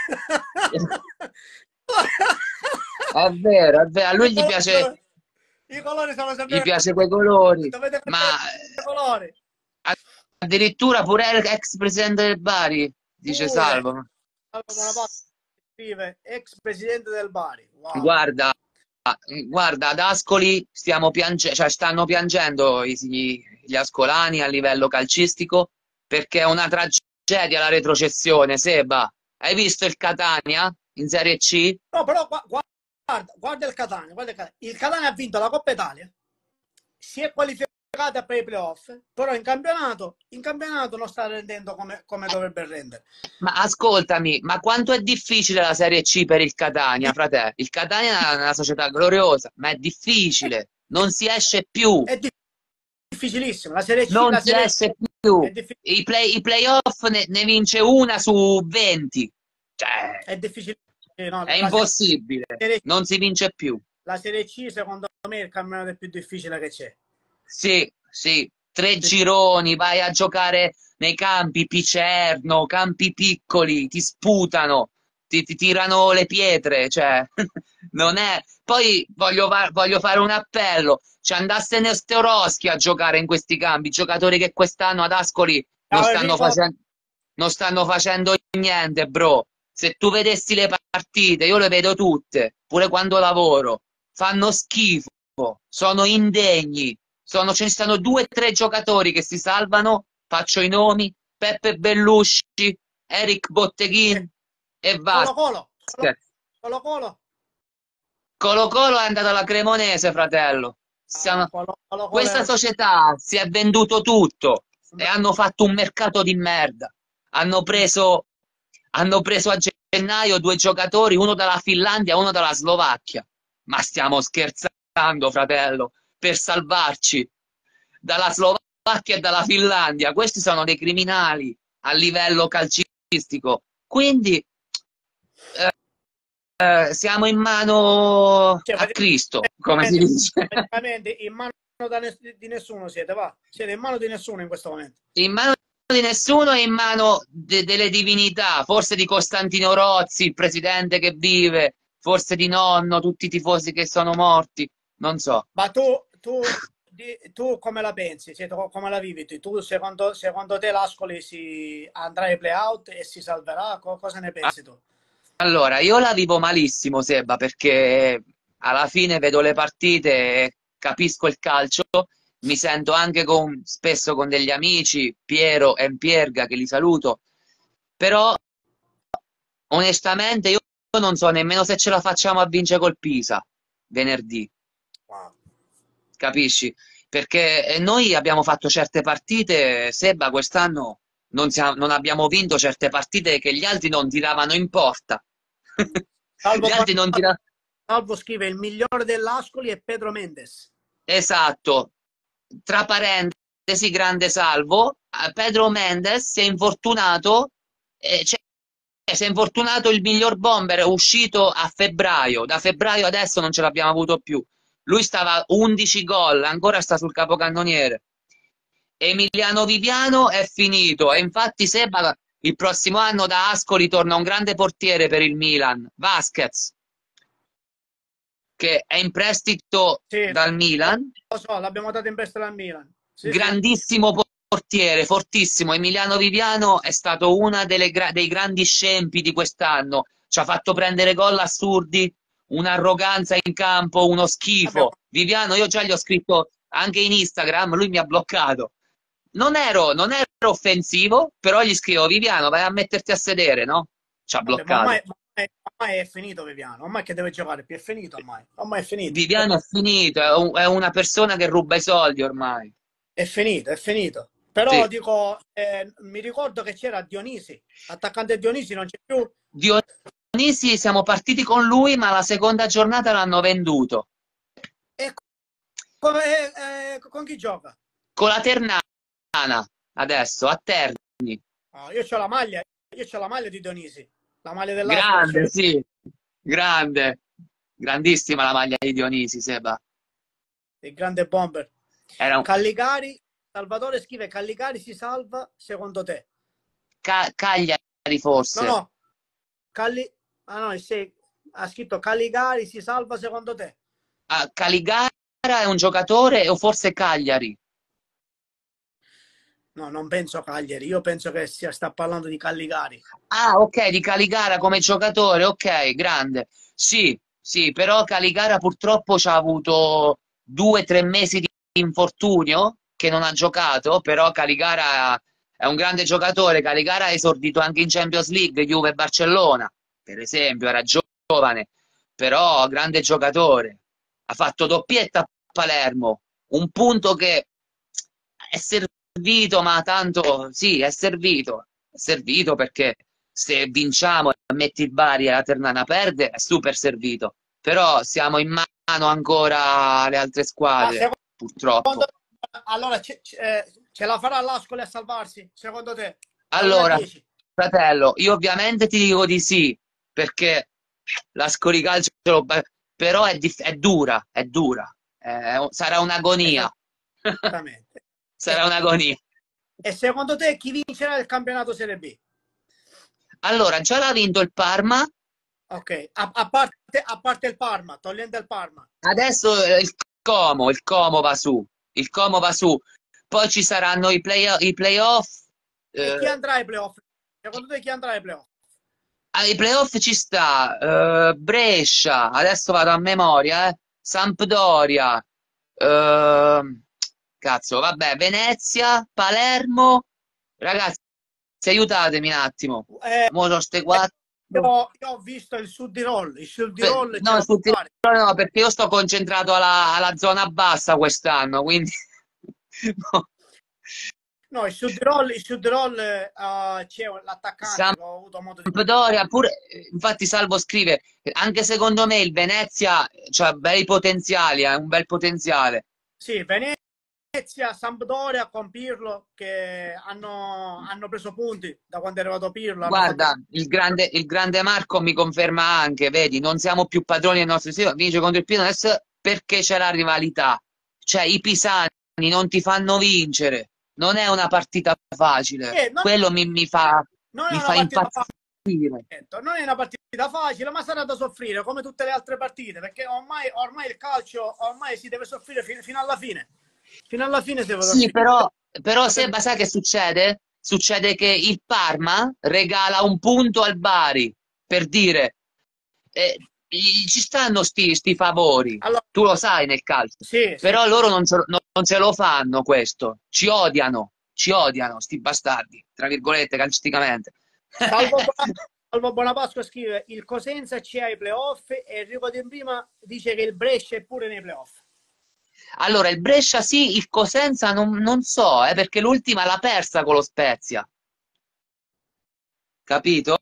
È vero, è vero, a I lui gli colori piace, sono, i colori sono gli sempre piace quei quelli. colori, Dovete ma cambiare i colori. addirittura pure l'ex presidente del Bari, dice Pure. Salvo. Ma- Allora, Bonaparte scrive ex presidente del Bari. Wow. Guarda, guarda, ad Ascoli stiamo piange- cioè, stanno piangendo i- gli, gli ascolani a livello calcistico perché è una tragedia la retrocessione. Seba, hai visto il Catania in Serie C? No, però gua- guarda, guarda il Catania, guarda il Catania. Il Catania ha vinto la Coppa Italia, si è qualificato per i playoff, però in campionato, in campionato non sta rendendo come, come dovrebbe rendere. Ma ascoltami, ma quanto è difficile la Serie C per il Catania, frate? Il Catania è una società gloriosa, ma è difficile, non si esce più. È difficilissimo. La Serie C, Non la si Serie esce più. è, diffi- I, play, i playoff ne, ne vince una su venti. Cioè, è difficilissimo. No, è la impossibile. serie, Non si vince più. la Serie C, secondo me, è il campionato più difficile che c'è. Sì, sì. Tre Sì. gironi, vai a giocare nei campi Picerno, campi piccoli, ti sputano, ti, ti tirano le pietre. Cioè, non è. Poi voglio, va- voglio fare un appello. Ci andasse Nestorowski a giocare in questi campi, giocatori che quest'anno ad Ascoli non Ciao stanno Enrico. facendo, non stanno facendo niente, bro. Se tu vedessi le partite, io le vedo tutte, pure quando lavoro, fanno schifo, sono indegni. Sono, ce ne stanno due o tre giocatori che si salvano, faccio i nomi, Peppe Bellusci, Eric E Botteghin e Colo Colo. Colo Vasquez. Colo. Colo. Colo Colo è andato alla Cremonese, fratello. Ah, Siamo- Colo, Colo, Colo è Questa una... società si è venduto tutto e hanno fatto un mercato di merda. Hanno preso, hanno preso a gennaio due giocatori, uno dalla Finlandia e uno dalla Slovacchia. Ma stiamo scherzando, fratello, per salvarci dalla Slovacchia e dalla Finlandia. Questi sono dei criminali a livello calcistico. Quindi eh, eh, siamo in mano Cioè, a Cristo, come si praticamente, dice. praticamente in mano da ness- di nessuno siete, va. Siete in mano di nessuno in questo momento. In mano di nessuno è in mano de- delle divinità, forse di Costantino Rozzi, il presidente che vive, forse di nonno, tutti i tifosi che sono morti, non so. Ma tu, tu, di- tu come la pensi? Cioè, tu come la vivi? Tu, Tu, secondo, secondo te l'Ascoli si andrà ai play-out e si salverà? Co- cosa ne pensi tu? Allora, io la vivo malissimo, Seba, perché alla fine vedo le partite e capisco il calcio, mi sento anche con, spesso con degli amici, Piero e Pierga, che li saluto, però onestamente io non so nemmeno se ce la facciamo a vincere col Pisa venerdì, Wow. capisci? Perché eh, noi abbiamo fatto certe partite, Seba, quest'anno non, siamo- non abbiamo vinto certe partite che gli altri non tiravano in porta. Salvo, Gli altri non tiravano. Salvo scrive il migliore dell'Ascoli è Pedro Mendes. Esatto, tra parentesi, grande salvo, eh, Pedro Mendes si è infortunato, eh, cioè, si è infortunato il miglior bomber, è uscito a febbraio, da febbraio adesso non ce l'abbiamo avuto più. Lui stava undici gol, ancora sta sul capocannoniere. Emiliano Viviano è finito e infatti Seba il prossimo anno da Ascoli torna un grande portiere per il Milan, Vasquez, che è in prestito Sì, dal Milan. lo so, l'abbiamo dato in prestito al Milan. Sì, sì. Grandissimo portiere, fortissimo. Emiliano Viviano è stato uno gra dei grandi scempi di quest'anno. Ci ha fatto prendere gol assurdi, un'arroganza in campo, uno Vabbè, schifo. Viviano, io già gli ho scritto anche in Instagram, lui mi ha bloccato. Non ero, non ero offensivo, però gli scrivo, Viviano, vai a metterti a sedere, no? Ci ha vabbè, ma ormai, bloccato. ormai, ormai è finito Viviano. Ormai che deve giocare più è finito ormai. Ormai è finito. Viviano è finito, è, un- è una persona che ruba i soldi ormai. È finito, è finito. Sì. Però dico, eh, mi ricordo che c'era Dionisi, l'attaccante Dionisi non c'è più. Dionisi siamo partiti con lui, ma la seconda giornata l'hanno venduto. E come, eh, con chi gioca? Con la Ternana, adesso, a Terni. Oh, io ho la maglia, io ho la maglia di Dionisi, la maglia dell'Ascoli. Grande, sì, grande. Grandissima la maglia di Dionisi, Seba. Il grande bomber. Era un... Calligari, Salvatore scrive, Calligari si salva secondo te? Ca Cagliari, No, forse. no, Calli... ah, no, se... ha scritto Calligari si salva secondo te? Ah, Caligara è un giocatore o forse Cagliari? No, non penso Cagliari, io penso che sia, sta parlando di Calligari. Ah, ok, di Caligara come giocatore, ok, grande. Sì, sì, però Caligara purtroppo ci ha avuto due o tre mesi di infortunio che non ha giocato, però Caligara è un grande giocatore. Caligara ha esordito anche in Champions League, Juve e Barcellona, per esempio, era giovane, però grande giocatore. Ha fatto doppietta a Palermo, un punto che è servito, ma tanto sì, è servito, è servito perché se vinciamo e metti il Bari e la Ternana perde, è super servito. Però siamo in mano ancora alle altre Ma squadre, secondo purtroppo. allora ce, ce, ce la farà l'Ascoli a salvarsi, secondo te? Da uno a Allora, dieci? fratello, io ovviamente ti dico di sì, perché la Scoricalcio, però è, è dura, è dura, eh, sarà un'agonia. Esattamente. E, Sarà un'agonia. e secondo te chi vincerà il campionato Serie B? Allora, già l'ha vinto il Parma. Ok, a, a, parte, a parte il Parma, togliendo il Parma. Adesso eh, il Como, il Como va su, il Como va su, poi ci saranno i play, i playoff. E chi Eh, andrà ai playoff? Secondo te chi andrà ai playoff? ai playoff ci sta eh, Brescia, adesso vado a memoria, eh, Sampdoria, eh, cazzo, vabbè, Venezia, Palermo, ragazzi, aiutatemi un attimo. Eh, Mo sono ste eh, quattro. io, io ho visto il Sud Tirol, il Sud Per- Tirol ce no, la può sul fare. Tirolo no, perché io sto concentrato alla, alla zona bassa quest'anno, quindi no. No, il Sud Tirol, il Sud Tirol eh, c'è l'attaccante che ho avuto modo di... Sampdoria, pure, infatti Salvo scrive, anche secondo me il Venezia ha bei potenziali, ha un bel potenziale. Sì, Venezia, Sampdoria con Pirlo che hanno, hanno preso punti da quando è arrivato Pirlo, hanno fatto... Guarda, il grande, il grande Marco mi conferma anche, vedi, non siamo più padroni del nostro sistema, vince contro il Pianones perché c'è la rivalità. Cioè, i pisani non ti fanno vincere, non è una partita facile, Eh, non, quello mi, mi fa, non è mi una fa partita facile. impazzire. Non è una partita facile, ma sarà da soffrire come tutte le altre partite, perché ormai, ormai il calcio ormai si deve soffrire fino, fino alla fine. Fino alla fine si deve Sì, soffrire. però, però Per- Seba, sai che succede? Succede che il Parma regala un punto al Bari, per dire, eh, gli- ci stanno sti, sti favori, Allora, tu lo sai nel calcio, sì, sì. però loro non, ce lo non- non ce lo fanno questo, ci odiano, ci odiano, sti bastardi, tra virgolette, calcisticamente. Salvo, Bona- Salvo Bonapasqua scrive il Cosenza c'è ai playoff e Enrico De Prima dice che il Brescia è pure nei playoff. Allora, il Brescia sì, il Cosenza non, non so, eh, perché l'ultima l'ha persa con lo Spezia, capito?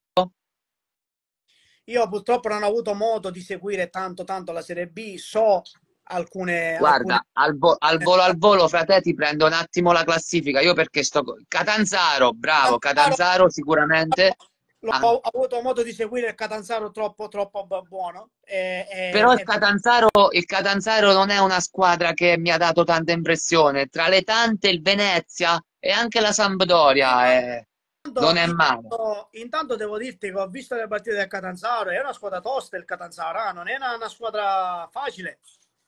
Io purtroppo non ho avuto modo di seguire tanto tanto la Serie B, so alcune, alcune... Guarda, al, vo- al volo al volo, frate, ti prendo un attimo la classifica. Io perché sto. co- Catanzaro, bravo, Catanzaro, Catanzaro sicuramente. l'ho Ah, ho avuto modo di seguire il Catanzaro troppo troppo buono e, e- però il e Catanzaro, il Catanzaro non è una squadra che mi ha dato tanta impressione. Tra le tante, il Venezia e anche la Sampdoria eh, non intanto, è male. intanto, intanto devo dirti che ho visto le partite del Catanzaro, è una squadra tosta il Catanzaro, ah, non è una, una squadra facile,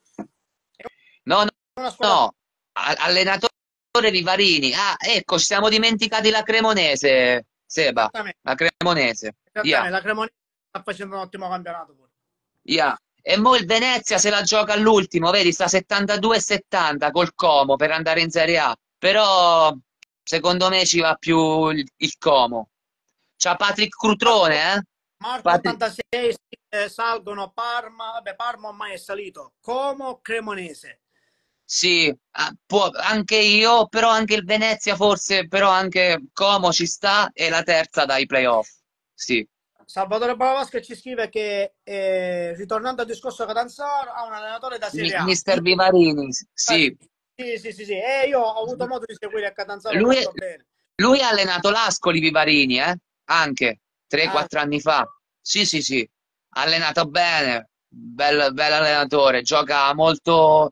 è No, no, una squadra no. A- Allenatore Vivarini. Ah, ecco, ci siamo dimenticati la Cremonese, Seba. esattamente, La Cremonese. Yeah. esattamente. La Cremonese sta facendo un ottimo campionato pure. Yeah. E mo il Venezia se la gioca all'ultimo, vedi, sta settantadue e settanta col Como per andare in Serie A. Però secondo me ci va più il, il Como. C'ha Patrick Marco, Crutrone, eh? Marco Patri- ottantasei eh, salgono Parma, vabbè Parma ormai è salito, Como, Cremonese. Sì, ah, può- anche io, però anche il Venezia forse, però anche Como ci sta e la terza dai playoff. Sì. Salvatore Balavasca ci scrive che eh, ritornando al discorso Catanzaro ha un allenatore da Mi- Serie A. mister Vivarini, sì. Sì, sì, sì, sì. E io ho avuto modo di seguire il Catanzaro Lui, molto bene. lui ha allenato l'Ascoli Vivarini, eh? Anche Ah, tre quattro anni fa. Sì, sì, sì. Ha allenato bene, bel, bel allenatore, gioca molto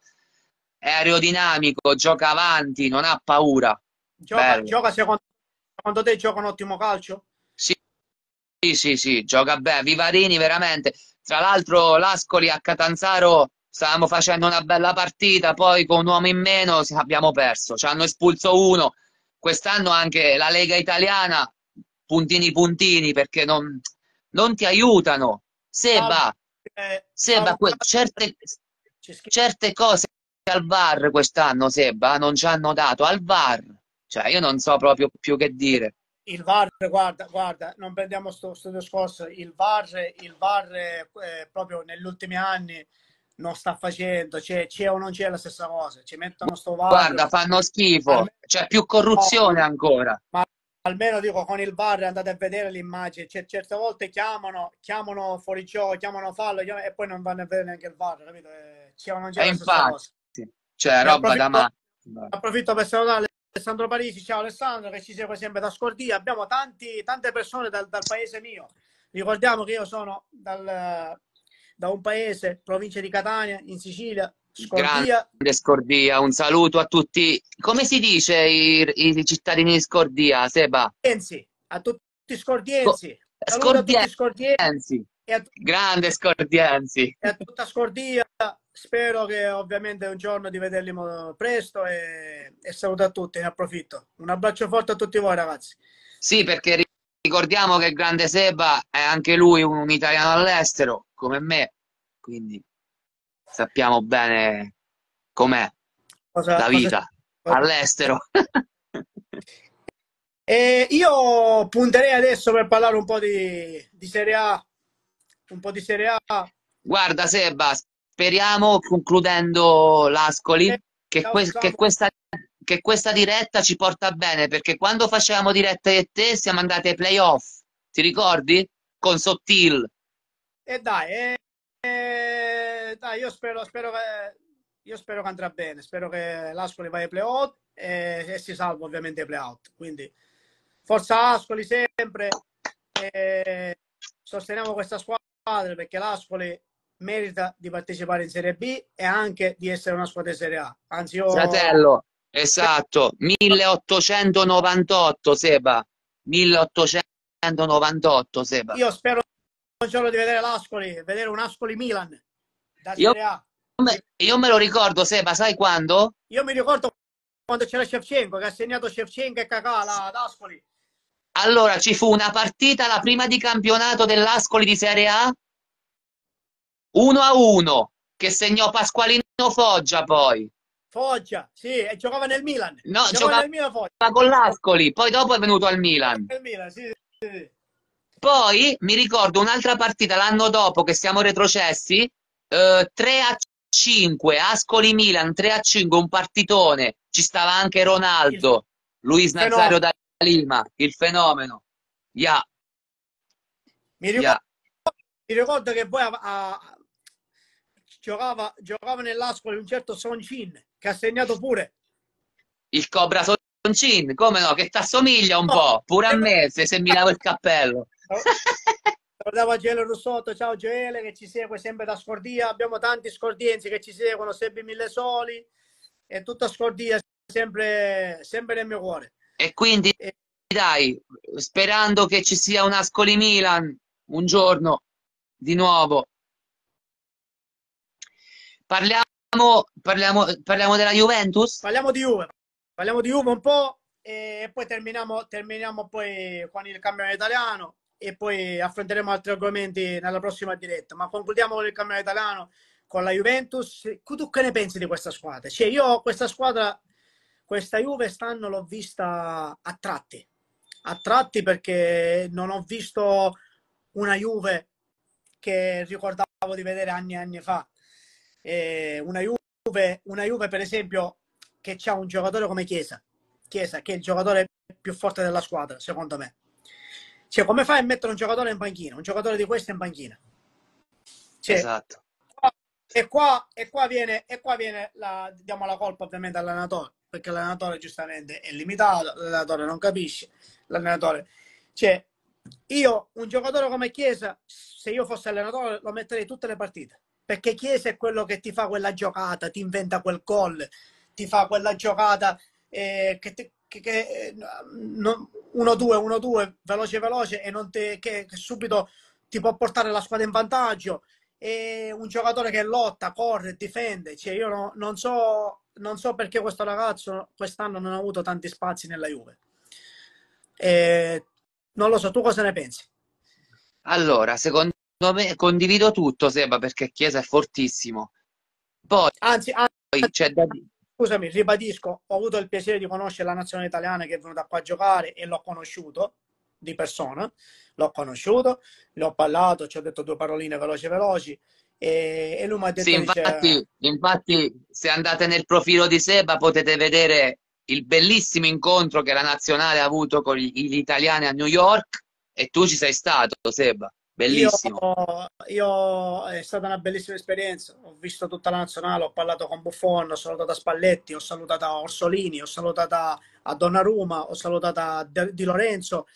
è aerodinamico, gioca avanti, non ha paura. gioca, Bello. gioca secondo, secondo te gioca un ottimo calcio? Sì, sì, sì, sì, gioca bene. Vivarini veramente. Tra l'altro l'Ascoli a Catanzaro stavamo facendo una bella partita, poi con un uomo in meno si- abbiamo perso. Ci hanno espulso uno. Quest'anno anche la Lega Italiana, puntini puntini, perché non, non ti aiutano. Salvo, Seba, eh, Seba, salvo que- certe, ci scrive certe cose al V A R quest'anno, Seba, non ci hanno dato al V A R. Cioè, io non so proprio più che dire. il V A R, guarda, guarda, non prendiamo sto, sto discorso, il V A R, il V A R eh, proprio negli ultimi anni non sta facendo, c'è, c'è o non c'è la stessa cosa, ci mettono sto V A R, Guarda, fanno schifo. almeno, C'è più no, corruzione ancora. ma almeno dico con il V A R andate a vedere l'immagine, cioè, certe volte chiamano, chiamano fuori gioco, chiamano fallo chiamano, e poi non vanno a vedere neanche il V A R, capito? Eh, c'è o non c'è E la stessa infatti, cosa. cioè, E roba da approfitto, matti. approfitto per salutare Alessandro Parisi, ciao Alessandro che ci segue sempre da Scordia, abbiamo tanti, tante persone dal, dal paese mio, ricordiamo che io sono dal, da un paese, provincia di Catania, in Sicilia, Grande Scordia, Scordia, un saluto a tutti. Come si dice i, i cittadini di Scordia, Seba? Scordiensi, a tutti Co- scordiensi, saluto a tutti scordiensi Scordiensi. e a, Grande Scordiensi. e a tutta Scordia, spero che ovviamente un giorno di vederli presto e, e saluto a tutti, ne approfitto. Un abbraccio forte a tutti voi ragazzi. Sì, perché ricordiamo che il grande Seba è anche lui un italiano all'estero, come me, quindi sappiamo bene com'è Cosa, la cosa... vita all'estero. E io punterei adesso per parlare un po' di, di Serie A, un po' di Serie A. Guarda Seba, speriamo, concludendo l'Ascoli, Eh, che, Ciao que- che Susanto. questa, che questa diretta ci porta bene, perché quando facevamo diretta io e te siamo andati ai playoff, ti ricordi? Con Sottil. E dai, eh, eh, dai, io spero, spero che, io spero che andrà bene, spero che l'Ascoli va ai playout e, e si salva ovviamente ai playout. Quindi forza Ascoli sempre, e sosteniamo questa squadra perché l'Ascoli merita di partecipare in Serie B e anche di essere una squadra di Serie A. Anzi, io Fratello, esatto, milleottocentonovantotto Seba, milleottocentonovantotto Seba. io spero un giorno di vedere l'Ascoli, vedere un Ascoli Milan da Io Serie A. me, io me lo ricordo Seba, sai quando? Io mi ricordo quando c'era Shevchenko, che ha segnato Shevchenko e Kakà là, ad Ascoli. Allora ci fu una partita, la prima di campionato dell'Ascoli di Serie A, uno a uno, che segnò Pasqualino Foggia poi. Foggia, sì, e giocava nel Milan. No, Giocava giocava nel Milan Foggia. con l'Ascoli, poi dopo è venuto al Giocava Milan. nel Milan, sì, sì, sì. Poi mi ricordo un'altra partita l'anno dopo che siamo retrocessi, eh, tre a cinque, Ascoli-Milan, tre a cinque, un partitone. Ci stava anche Il Ronaldo, Luis Nazario fenomeno. da Lima, il fenomeno. Ya, Mi ricordo, ya. mi ricordo che poi a, a- giocava, giocava nell'Ascoli un certo Son Chin, che ha segnato pure. Il Cobra Soncin, come no, che t'assomiglia un No, po', pure a me, se, se mi lavo il cappello. salutavo Gelo Russotto, ciao Gele che ci segue sempre da Scordia, abbiamo tanti scordiensi che ci seguono, Sebbi Mille Soli e tutta Scordia sempre, sempre nel mio cuore. E quindi, E dai, sperando che ci sia un Ascoli Milan un giorno di nuovo. Parliamo, parliamo, parliamo della Juventus? parliamo di Juve, parliamo di Juve un po' e poi terminiamo, terminiamo poi con il campionato italiano e poi affronteremo altri argomenti nella prossima diretta. Ma concludiamo con il campionato italiano, con la Juventus. Tu che ne pensi di questa squadra? Cioè, io questa squadra, questa Juve stanno l'ho vista a tratti, a tratti perché non ho visto una Juve che ricordavo di vedere anni e anni fa. Eh, una Juve, una Juve, per esempio, che ha un giocatore come Chiesa, Chiesa, che è il giocatore più forte della squadra, secondo me. Cioè, come fai a mettere un giocatore in panchina? Un giocatore di questo in panchina? Cioè, Esatto. e qua, e qua viene, e qua viene la, diamo la colpa ovviamente all'allenatore, perché l'allenatore giustamente è limitato, l'allenatore non capisce, l'allenatore... Cioè, io, un giocatore come Chiesa, se io fossi allenatore, lo metterei tutte le partite, perché Chiesa è quello che ti fa quella giocata, ti inventa quel gol, ti fa quella giocata eh, che, ti, che, che eh, uno due, uno due, veloce veloce e non te, che, che subito ti può portare la squadra in vantaggio. È un giocatore che lotta, corre, difende. Cioè, io no, non, so, non so perché questo ragazzo quest'anno non ha avuto tanti spazi nella Juve. E, non lo so, tu cosa ne pensi? Allora, secondo me condivido tutto, Seba, perché Chiesa è fortissimo. Poi Anzi, anzi c'è da dire. scusami, ribadisco, ho avuto il piacere di conoscere la nazionale italiana che è venuta qua a giocare e l'ho conosciuto di persona, l'ho conosciuto, le ho parlato, ci ho detto due paroline veloci veloci e, e lui mi ha Sì, detto, dice, infatti, infatti, se andate nel profilo di Seba potete vedere il bellissimo incontro che la nazionale ha avuto con gli, gli italiani a New York e tu ci sei stato, Seba. Io, Bellissimo. io è stata una bellissima esperienza, ho visto tutta la nazionale, ho parlato con Buffon, ho salutato Spalletti, ho salutato Orsolini, ho salutato a Donnarumma, ho salutato Di Lorenzo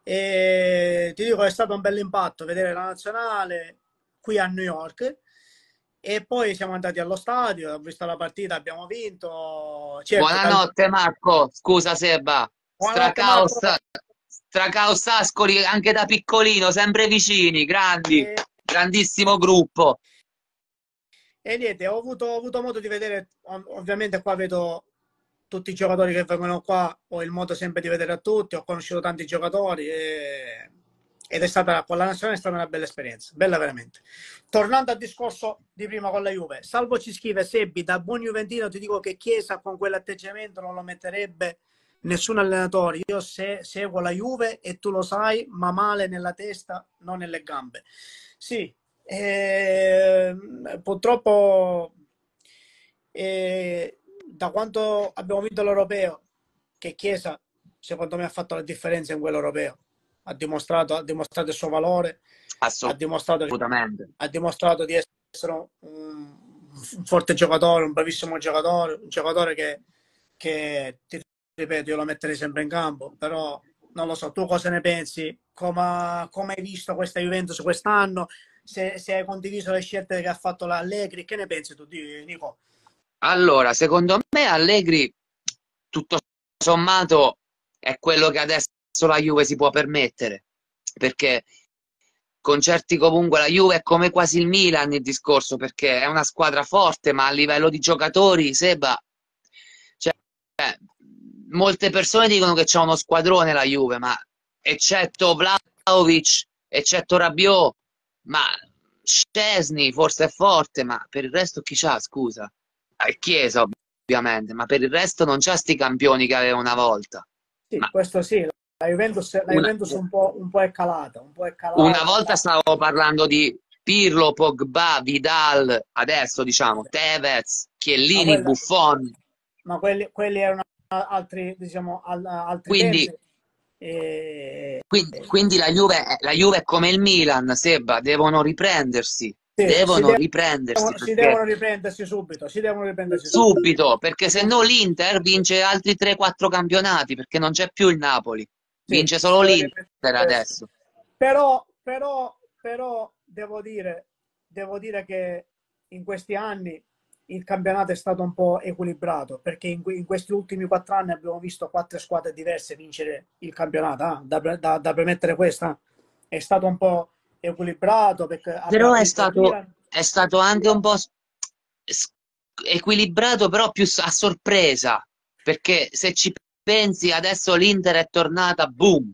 e ti dico è stato un bel impatto vedere la nazionale qui a New York e poi siamo andati allo stadio, ho visto la partita, abbiamo vinto, certo, Buonanotte Marco, scusa Seba, buonanotte Marco. Stracaos, Stracaos Ascoli anche da piccolino, sempre vicini, grandi, E, grandissimo gruppo. E niente, ho avuto, ho avuto modo di vedere, ov- ovviamente qua vedo tutti i giocatori che vengono qua, ho il modo sempre di vedere a tutti, ho conosciuto tanti giocatori e- ed è stata, con la nazionale è stata una bella esperienza, bella veramente. Tornando al discorso di prima con la Juve, Salvo ci scrive, Sebbi, da buon juventino ti dico che Chiesa con quell'atteggiamento non lo metterebbe nessun allenatore. Io se, seguo la Juve e tu lo sai, ma male nella testa, non nelle gambe. Sì, eh, purtroppo eh, da quanto abbiamo vinto l'Europeo, che Chiesa secondo me ha fatto la differenza in quell'Europeo, ha dimostrato, ha dimostrato il suo valore, ha dimostrato, Assolutamente. ha dimostrato di essere un, un forte giocatore, un bravissimo giocatore, un giocatore che, che ti ripeto, io lo metterei sempre in campo, però non lo so, tu cosa ne pensi? Come, come hai visto questa Juventus quest'anno? Se, se hai condiviso le scelte che ha fatto l'Allegri, che ne pensi tu, Nico? Allora, secondo me Allegri, tutto sommato, è quello che adesso la Juve si può permettere, perché con certi comunque la Juve è come quasi il Milan il discorso, perché è una squadra forte, ma a livello di giocatori, Seba, cioè, molte persone dicono che c'è uno squadrone la Juve, ma eccetto Vlahovic, eccetto Rabiot, ma Szczesny forse è forte, ma per il resto chi c'ha, scusa? Eh, Chiesa, ovviamente, ma per il resto non c'ha sti campioni che aveva una volta. Sì, Ma questo sì, la Juventus, la una, Juventus un po', un po' è calata, un po' è una calata. volta stavo parlando di Pirlo, Pogba, Vidal, adesso diciamo Tevez, Ma, Chiellini, quella, Buffon. ma quelli, quelli erano altri, diciamo, al- altri Quindi, tempi. E, quindi, e- quindi la Juve, è- la Juve è come il Milan, Seba, devono riprendersi, sì, si devono riprendersi devono, si perché devono riprendersi subito, si devono riprendersi subito. subito, perché se no l'Inter vince altri tre quattro campionati, perché non c'è più il Napoli, Sì, vince si solo deve l'Inter riprendere. adesso. Però, però, però devo dire, devo dire che in questi anni il campionato è stato un po' equilibrato, perché in, que- in questi ultimi quattro anni abbiamo visto quattro squadre diverse vincere il campionato, ah, da, pre- da- da premettere questa. È stato un po' equilibrato perché Però abbiamo è visto il stato, Milan. è stato anche un po' s- s- equilibrato, però più s- a sorpresa, perché se ci pensi adesso l'Inter è tornata, boom,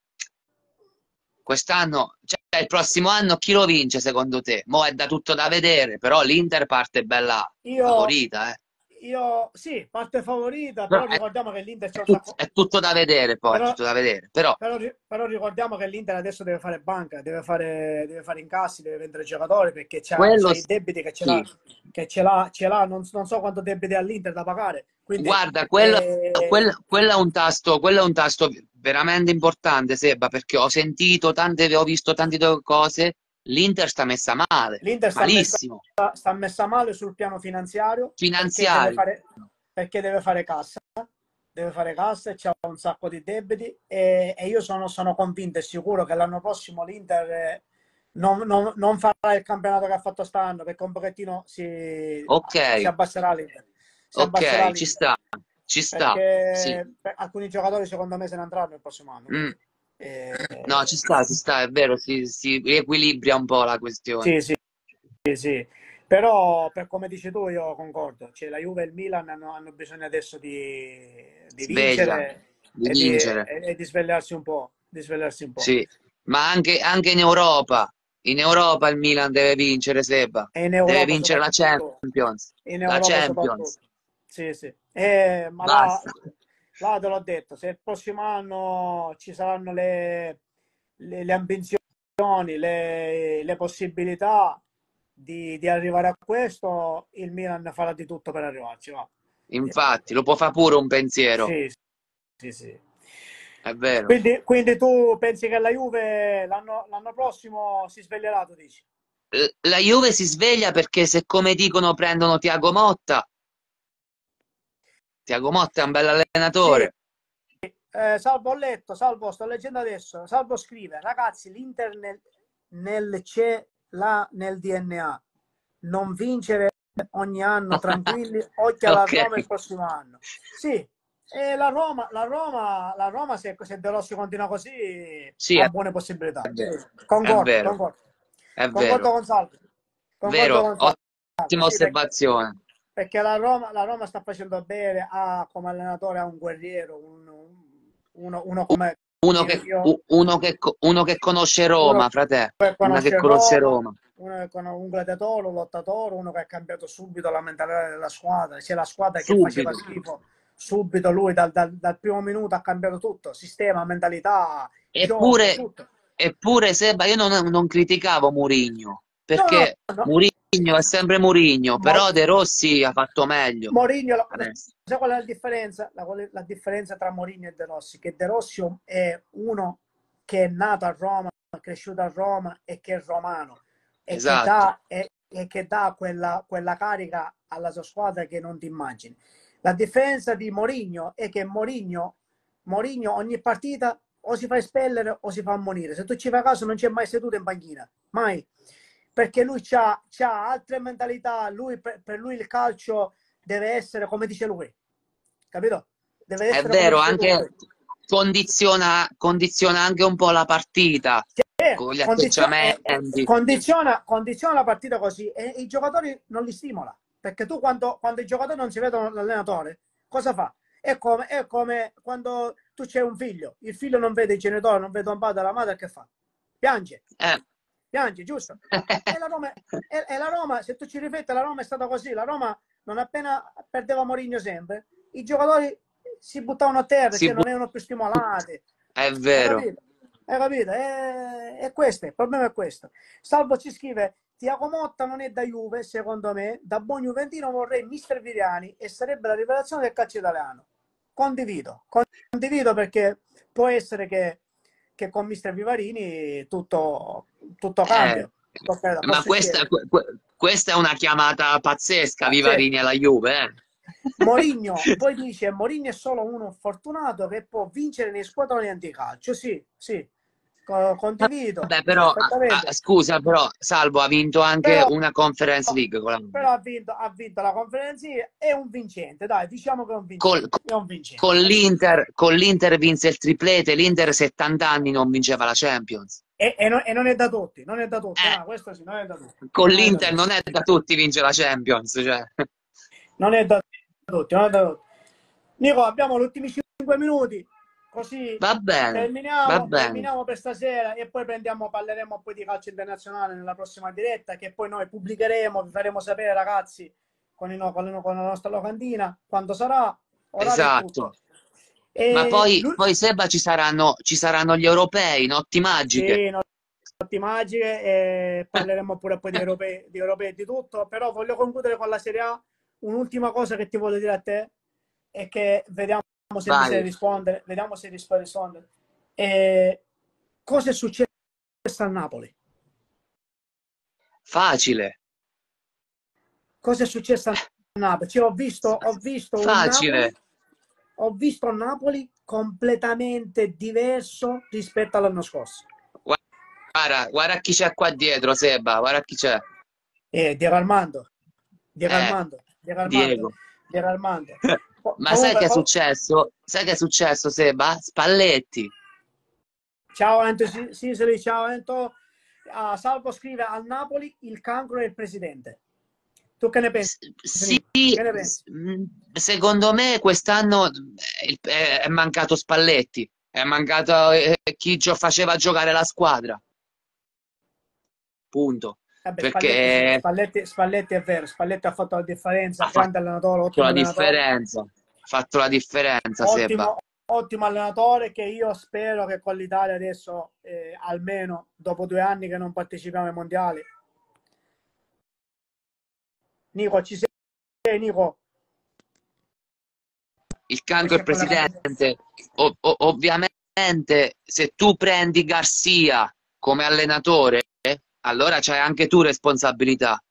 quest'anno, cioè il prossimo anno chi lo vince secondo te? Mo' è da tutto da vedere, però l'Inter parte bella Io, favorita, eh. io sì, parte favorita, Però però è, ricordiamo che l'Inter è c'è un tut- sacco. è tutto da vedere poi, è Però, tutto da vedere, però però, ri- però ricordiamo che l'Inter adesso deve fare banca, deve fare, deve fare incassi, deve vendere giocatori perché c'ha, c'ha quello i debiti che ce l'ha, sì. che ce l'ha, ce l'ha, non, non so quanto debiti all'Inter da pagare. Quindi, Guarda, quello, eh, quello- quello è un tasto, quello è un tasto veramente importante, Seba, perché ho sentito tante, ho visto tante cose. L'Inter sta messa male, l'Inter sta messa, malissimo. sta messa male sul piano finanziario perché deve Finanziario. fare, perché deve fare cassa, deve fare cassa e c'ha un sacco di debiti e, e io sono, sono convinto e sicuro che l'anno prossimo l'Inter eh, non, non- non farà il campionato che ha fatto quest'anno perché un pochettino si, Ok, si abbasserà l'Inter. Si abbasserà ok, ci l'Inter sta, ci sta, sì. perché per- alcuni giocatori secondo me se ne andranno il prossimo anno. Mm, Quindi, eh, no, ci sta, ci sta, è vero, si, si riequilibra un po' la questione. sì, sì, sì, sì. Però per come dici tu io concordo, cioè, la Juve e il Milan hanno, hanno bisogno adesso di, di Sveglia, vincere di e di, vincere. e- e di svegliarsi un po', di svegliarsi un po'. Sì, ma anche, anche in Europa, in Europa il Milan deve vincere, Seba, E in deve Europa vincere la soprattutto, Champions, in la Europa Champions, soprattutto. Sì, sì. Eh, ma là, basta. là te l'ho detto, se il prossimo anno ci saranno le, le, le ambizioni, le, le possibilità di, di arrivare a questo, il Milan farà di tutto per arrivarci, va. Infatti, lo può fare pure un pensiero, Sì, sì, sì. è vero. Quindi, quindi tu pensi che la Juve l'anno l'anno prossimo si sveglierà, tu dici? L- La Juve si sveglia perché se come dicono prendono Tiago Motta, Tiago Motta è un bel Sì, allenatore. eh, Salvo ho letto, Salvo sto leggendo adesso, Salvo scrive, ragazzi, l'Inter nel, nel c'è là nel D N A, non vincere ogni anno tranquilli, occhio alla Ok, Roma il prossimo anno. Sì, e la Roma, la Roma, la Roma se, se De Rossi continua così sì, ha è buone possibilità. Sì, vero, è concordo, vero, concordo. è Concordo vero, con Salvo. Concordo vero, con Salvo. ottima Sì, perché, osservazione. perché la Roma, la Roma sta facendo bene, ha come allenatore ha un guerriero, un, un- uno, uno come Uno io, che, io- uno che, uno che conosce uno Roma, frate, che una che conosce conosce Roma, Roma, uno che conosce un gladiatore, un lottatore, uno che ha cambiato subito la mentalità della squadra. C'è la squadra che faceva subito. schifo, subito lui dal, dal- dal primo minuto ha cambiato tutto, sistema, mentalità, gioco, Eppure, tutto. eppure Seba, io non, non criticavo Mourinho, No, no, perché no. Mourinho è sempre Mourinho, Mo- però De Rossi ha fatto meglio. Mourinho, la- lo Adesso. sai qual è la differenza? La, la differenza tra Mourinho e De Rossi? Che De Rossi è uno che è nato a Roma, è cresciuto a Roma e che è romano e che Esatto, dà, e, e che dà quella, quella carica alla sua squadra che non ti immagini. La differenza di Mourinho è che Mourinho, Mourinho ogni partita o si fa espellere o si fa ammonire. Se tu ci fai caso non c'è mai seduto in panchina, mai. Perché lui ha altre mentalità, lui, per, per lui il calcio deve essere come dice lui, capito? Deve è essere come vero, dice lui. anche condiziona, condiziona anche un po' la partita Cioè, con gli condizio- eh, atteggiamenti. condiziona, condiziona la partita così e i giocatori non li stimola. Perché tu quando, quando i giocatori non si vedono l'allenatore, cosa fa? È come, è come quando tu c'hai un figlio, il figlio non vede i genitori, non vede un padre e la madre, che fa? Piange. Eh, piangi, giusto? E la Roma, e, e la Roma, se tu ci rifletti, la Roma è stata così. La Roma, non appena perdeva Mourinho sempre, i giocatori si buttavano a terra, Si cioè non bu- erano più stimolati. È Hai vero. capito? Hai capito? E, e questo, il problema è questo. Salvo ci scrive, Thiago Motta non è da Juve, secondo me, da buon juventino vorrei mister Viriani e sarebbe la rivelazione del calcio italiano. Condivido, condivido perché può essere che, che con mister Vivarini tutto, tutto Eh, cambia. Tutto, può ma questa, succedere. que- que- questa è una chiamata pazzesca, Pazzesco. Vivarini alla Juve, eh. Mourinho, poi dice Mourinho è solo uno fortunato che può vincere nei squadroni anticalcio. Sì, sì, co- condivido Vabbè, però, ah, ah, perfettamente. scusa, però, Salvo ha vinto anche Però, una Conference League con la però ha vinto, ha vinto la Conference League, è un vincente, dai, diciamo che è un Col- vincente. È un vincente. con l'Inter, con l'Inter vinse il triplete, l'Inter settanta anni non vinceva la Champions. E, e non, e non è da tutti, non è da tutti, Eh, ah, questo sì, non è da tutti. con Non è da l'Inter tutti. non è da tutti vincere la Champions, cioè. Non è da tutti, non è da tutti. Nico, abbiamo gli ultimi cinque minuti, così Va bene, va terminiamo, bene. terminiamo per stasera e poi prendiamo, parleremo poi di calcio internazionale nella prossima diretta che poi noi pubblicheremo, vi faremo sapere ragazzi con, il, con, il, con la nostra locandina quando sarà, orario e tutto. Esatto. Ma E poi, lui, poi Seba ci saranno, ci saranno gli europei, notti magiche. sì, notti magiche e parleremo pure poi di europei, di europei e di tutto, però voglio concludere con la Serie A. Un'ultima cosa che ti voglio dire a te è che vediamo se mi sai Vai, rispondere, vediamo se rispondi rispondere. E cosa è successo a Napoli? facile, Cosa è successo a Napoli? Cioè, ho visto, ho visto un facile. Napoli, ho visto un Napoli completamente diverso rispetto all'anno scorso. Guarda, guarda chi c'è qua dietro, Seba, guarda chi c'è. Eh, Diego Armando, Diego Eh, Armando, Diego Armando, Diego. Diego Armando. Ma sai che Comunque, è com successo? Sai che è successo, Seba? Spalletti. ciao Ento Sisoli, ciao Ento. Uh, Salvo scrive al Napoli il cancro del presidente. Tu che ne pensi? Sì, Che ne pensi? secondo me quest'anno è mancato Spalletti, è mancato chi faceva giocare la squadra. Punto. Vabbè, Spalletti sì, Perché Spalletti, Spalletti è vero, Spalletti ha fatto la differenza, ha fatto grande allenatore, ottimo la allenatore, differenza. Ha fatto la differenza, Seba. ottimo, ottimo allenatore che io spero che con l'Italia adesso, eh, almeno dopo due anni che non partecipiamo ai mondiali. Nico, ci sei, Nico? Il cancro è Sei collegato? presidente. O- o- ovviamente, se tu prendi Garcia come allenatore, allora c'hai anche tu responsabilità.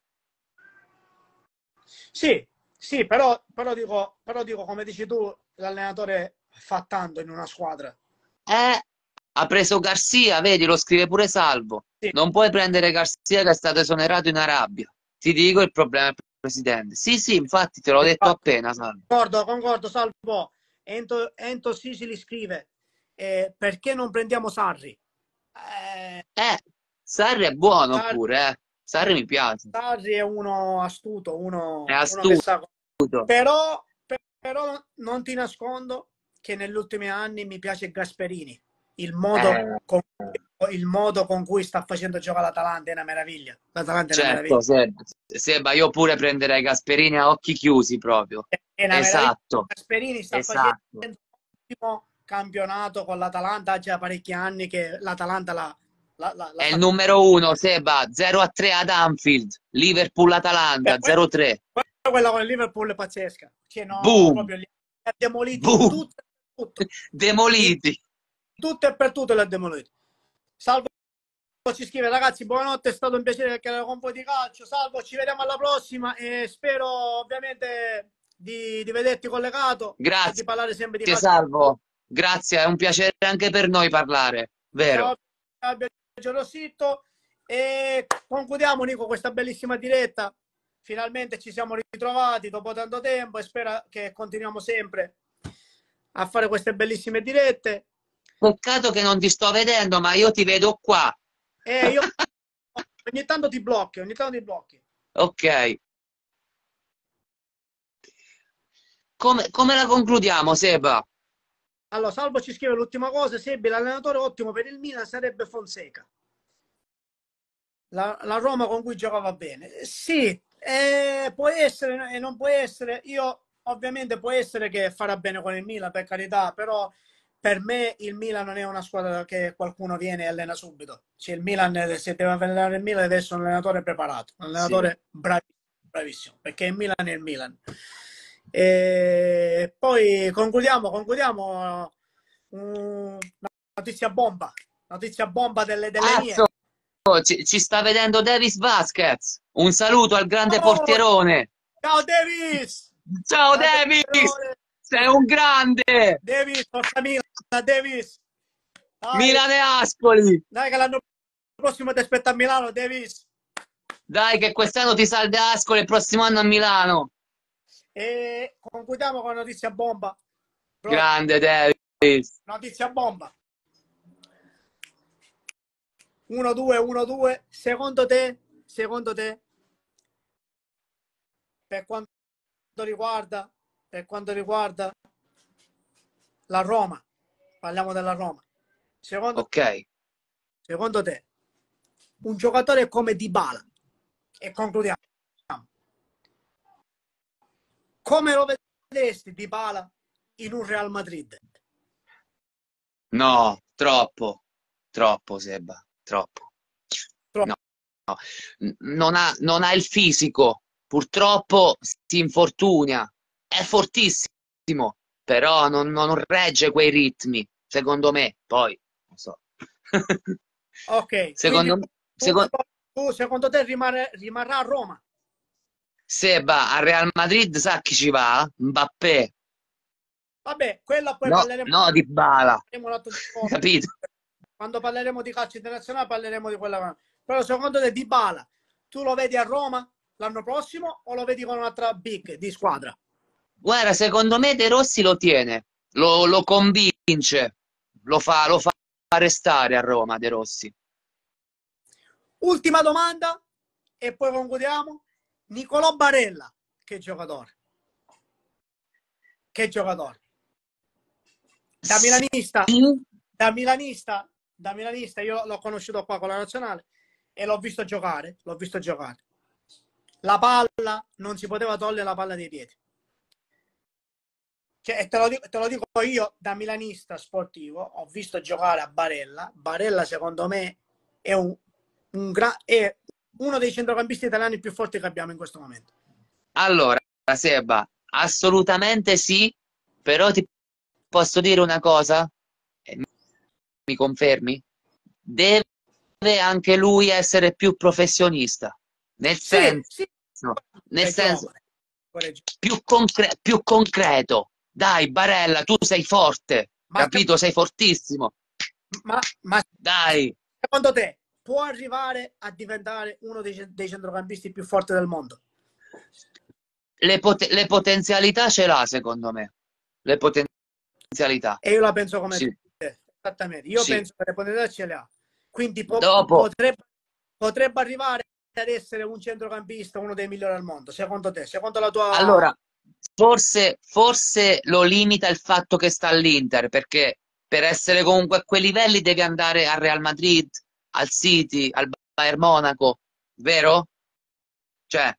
Sì, sì, però, però, dico, però dico, come dici tu, l'allenatore fa tanto in una squadra. Eh, ha preso Garcia, vedi, lo scrive pure Salvo. Sì, Non puoi prendere Garcia che è stato esonerato in Arabia. Ti dico il problema è il presidente. Sì, sì, infatti te l'ho detto esatto. appena, Salvo. Concordo, concordo, Salvo. Ento, Ento Sisili scrive, eh, perché non prendiamo Sarri? Eh, Eh, Sarri è buono Sarri, pure, eh. Sarri mi piace. Sarri è uno astuto, È uno, uno che astuto. sa. Però, però non ti nascondo che negli ultimi anni mi piace Gasperini. Il modo Eh, con, il modo con cui sta facendo giocare l'Atalanta è una meraviglia. L'Atalanta è una certo, meraviglia. Seba, Seba, io pure prenderei Gasperini a occhi chiusi proprio. È una meraviglia. Esatto, Gasperini sta facendo esatto. un ottimo campionato con l'Atalanta. Ha già parecchi anni che l'Atalanta la, la, la, la È il sta. numero uno, Seba, zero a tre ad Anfield, Beh, Liverpool-Atalanta, zero a tre. quella con il Liverpool è pazzesca. Cioè, no, Boom, proprio li ha demoliti in boom, tutto, tutto. In demoliti. tutto e per tutto li ha demoliti. Salvo ci scrive, ragazzi, buonanotte, è stato un piacere chiacchierare con voi di calcio. Salvo, ci vediamo alla prossima e spero ovviamente di, di vederti collegato e di Grazie, parlare sempre di calcio. Salvo. Grazie, è un piacere anche per noi parlare, Ciao, vero? Biagio Rossitto. E concludiamo, Nico, questa bellissima diretta. Finalmente ci siamo ritrovati dopo tanto tempo e spero che continuiamo sempre a fare queste bellissime dirette. Peccato che non ti sto vedendo, ma io ti vedo qua. E io ogni tanto ti blocchi, ogni tanto ti blocchi. Ok. Come, come la concludiamo, Seba? Allora, Salvo ci scrive l'ultima cosa, Sebbi, l'allenatore ottimo per il Milan sarebbe Fonseca. La, la Roma con cui giocava bene. Sì, eh, può essere e non può essere. Io ovviamente può essere che farà bene con il Milan, per carità, però per me il Milan non è una squadra che qualcuno viene e allena subito. Cioè, il Milan, se deve allenare il Milan, deve essere un allenatore preparato, un Sì. allenatore bravissimo, bravissimo, perché il Milan è il Milan. E poi concludiamo, concludiamo una notizia bomba, notizia bomba delle, delle Cazzo, mie. ci, ci sta vedendo Davis Vasquez. Un saluto al grande Oh, portierone. ciao Davis! Ciao Grande Davis, Perone! sei un grande. Davis, forza Milan, Davis! Dai, Milan e Ascoli. dai che l'anno prossimo ti aspetta a Milano, Davis! Dai che quest'anno ti salve Ascoli e il prossimo anno a Milano. E concludiamo con notizia bomba. Bro, Grande Davis. notizia bomba. uno due, uno due. Secondo te, secondo te, per quanto riguarda, per quanto riguarda la Roma, parliamo della Roma. Secondo, Ok. secondo te, un giocatore come Dybala, e concludiamo, come lo vedresti Dybala in un Real Madrid? No, troppo. Troppo, Seba. Troppo. No, no. Non ha, non ha il fisico. Purtroppo si infortuna. È fortissimo, però non, non regge quei ritmi, secondo me. Poi, non so. Ok, quindi Secondo, tu, secondo, tu secondo te rimane, rimarrà a Roma? Seba, al Real Madrid sa chi ci va? Mbappé. Vabbè, quello poi No, parleremo, no, Dybala. faremo un altro discorso. Capito? Quando parleremo di calcio internazionale parleremo di quella. Però secondo te Dybala, tu lo vedi a Roma l'anno prossimo o lo vedi con un'altra big di squadra? Guarda, secondo me De Rossi lo tiene, lo, lo convince, lo fa, lo fa restare a Roma, De Rossi. Ultima domanda e poi concludiamo. Nicolò Barella, che giocatore. Che giocatore. Da milanista, Sì? da milanista, da milanista, io l'ho conosciuto qua con la nazionale e l'ho visto giocare, l'ho visto giocare. La palla, non si poteva togliere la palla dei piedi. Cioè, te, lo dico, te lo dico io da milanista sportivo, ho visto giocare a Barella. Barella, secondo me, è, un, un gra- è uno dei centrocampisti italiani più forti che abbiamo in questo momento. Allora, Seba, assolutamente sì, però ti posso dire una cosa? Eh, Mi confermi? Deve anche lui essere più professionista, nel Sì, senso, sì, nel è senso giovane. è giovane. più, concre- più concreto. Dai, Barella, tu sei forte, Ma, capito? Sei fortissimo. ma, ma Dai, secondo te può arrivare a diventare uno dei, dei centrocampisti più forti del mondo? le, pot- le potenzialità ce l'ha, secondo me. Le potenzialità. E io la penso come Sì, te, esattamente. Io sì. penso che le potenzialità ce le ha. Quindi po- Dopo, potrebbe, potrebbe arrivare ad essere un centrocampista, uno dei migliori al mondo, secondo te? Secondo la tua. allora, forse, forse lo limita il fatto che sta all'Inter, perché per essere comunque a quei livelli devi andare al Real Madrid, al City, al Bayern Monaco, vero? Cioè,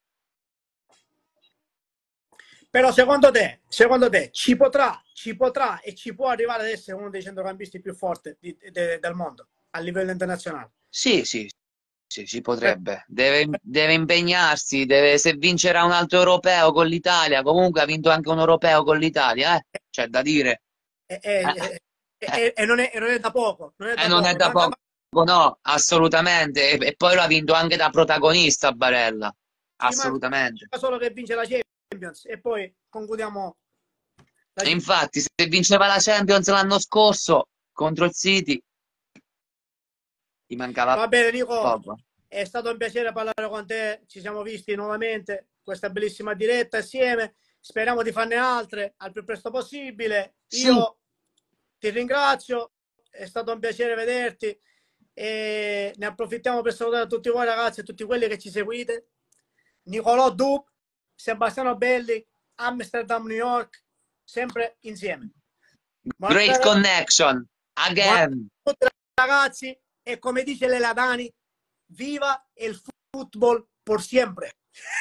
Però secondo te, secondo te ci potrà, ci potrà e ci può arrivare ad essere uno dei centrocampisti più forti di- de- del mondo a livello internazionale? sì, sì, sì, si Per- potrebbe. Deve, deve impegnarsi, deve, se vincerà un altro europeo con l'Italia, comunque ha vinto anche un europeo con l'Italia, eh? C'è da dire. E, Eh, e- e- eh, e- e non è, e non è da poco, non è eh, da non è poco. da Manca, poco, no, assolutamente. E, e poi lo ha vinto anche da protagonista Barella, ci manca assolutamente. solo che vince la Champions e poi concludiamo la E infatti, se vinceva la Champions l'anno scorso contro il City, gli mancava Va bene, Nico, poco. è stato un piacere parlare con te. Ci siamo visti nuovamente questa bellissima diretta assieme. Speriamo di farne altre al più presto possibile. Sì, Io ti ringrazio, è stato un piacere vederti e ne approfittiamo per salutare tutti voi ragazzi e tutti quelli che ci seguite. Nicolò Dub, Sebastiano Belli, Amsterdam, New York, sempre insieme. great Buonanotte connection, a again. tutti ragazzi e come dice Lela Dani, viva il football por siempre.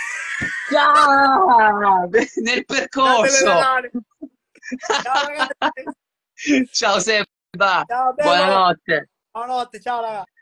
Ciao! Nel percorso! Ciao ragazzi! Ciao Seba! Ciao, Buonanotte! Buonanotte, ciao ragazzi!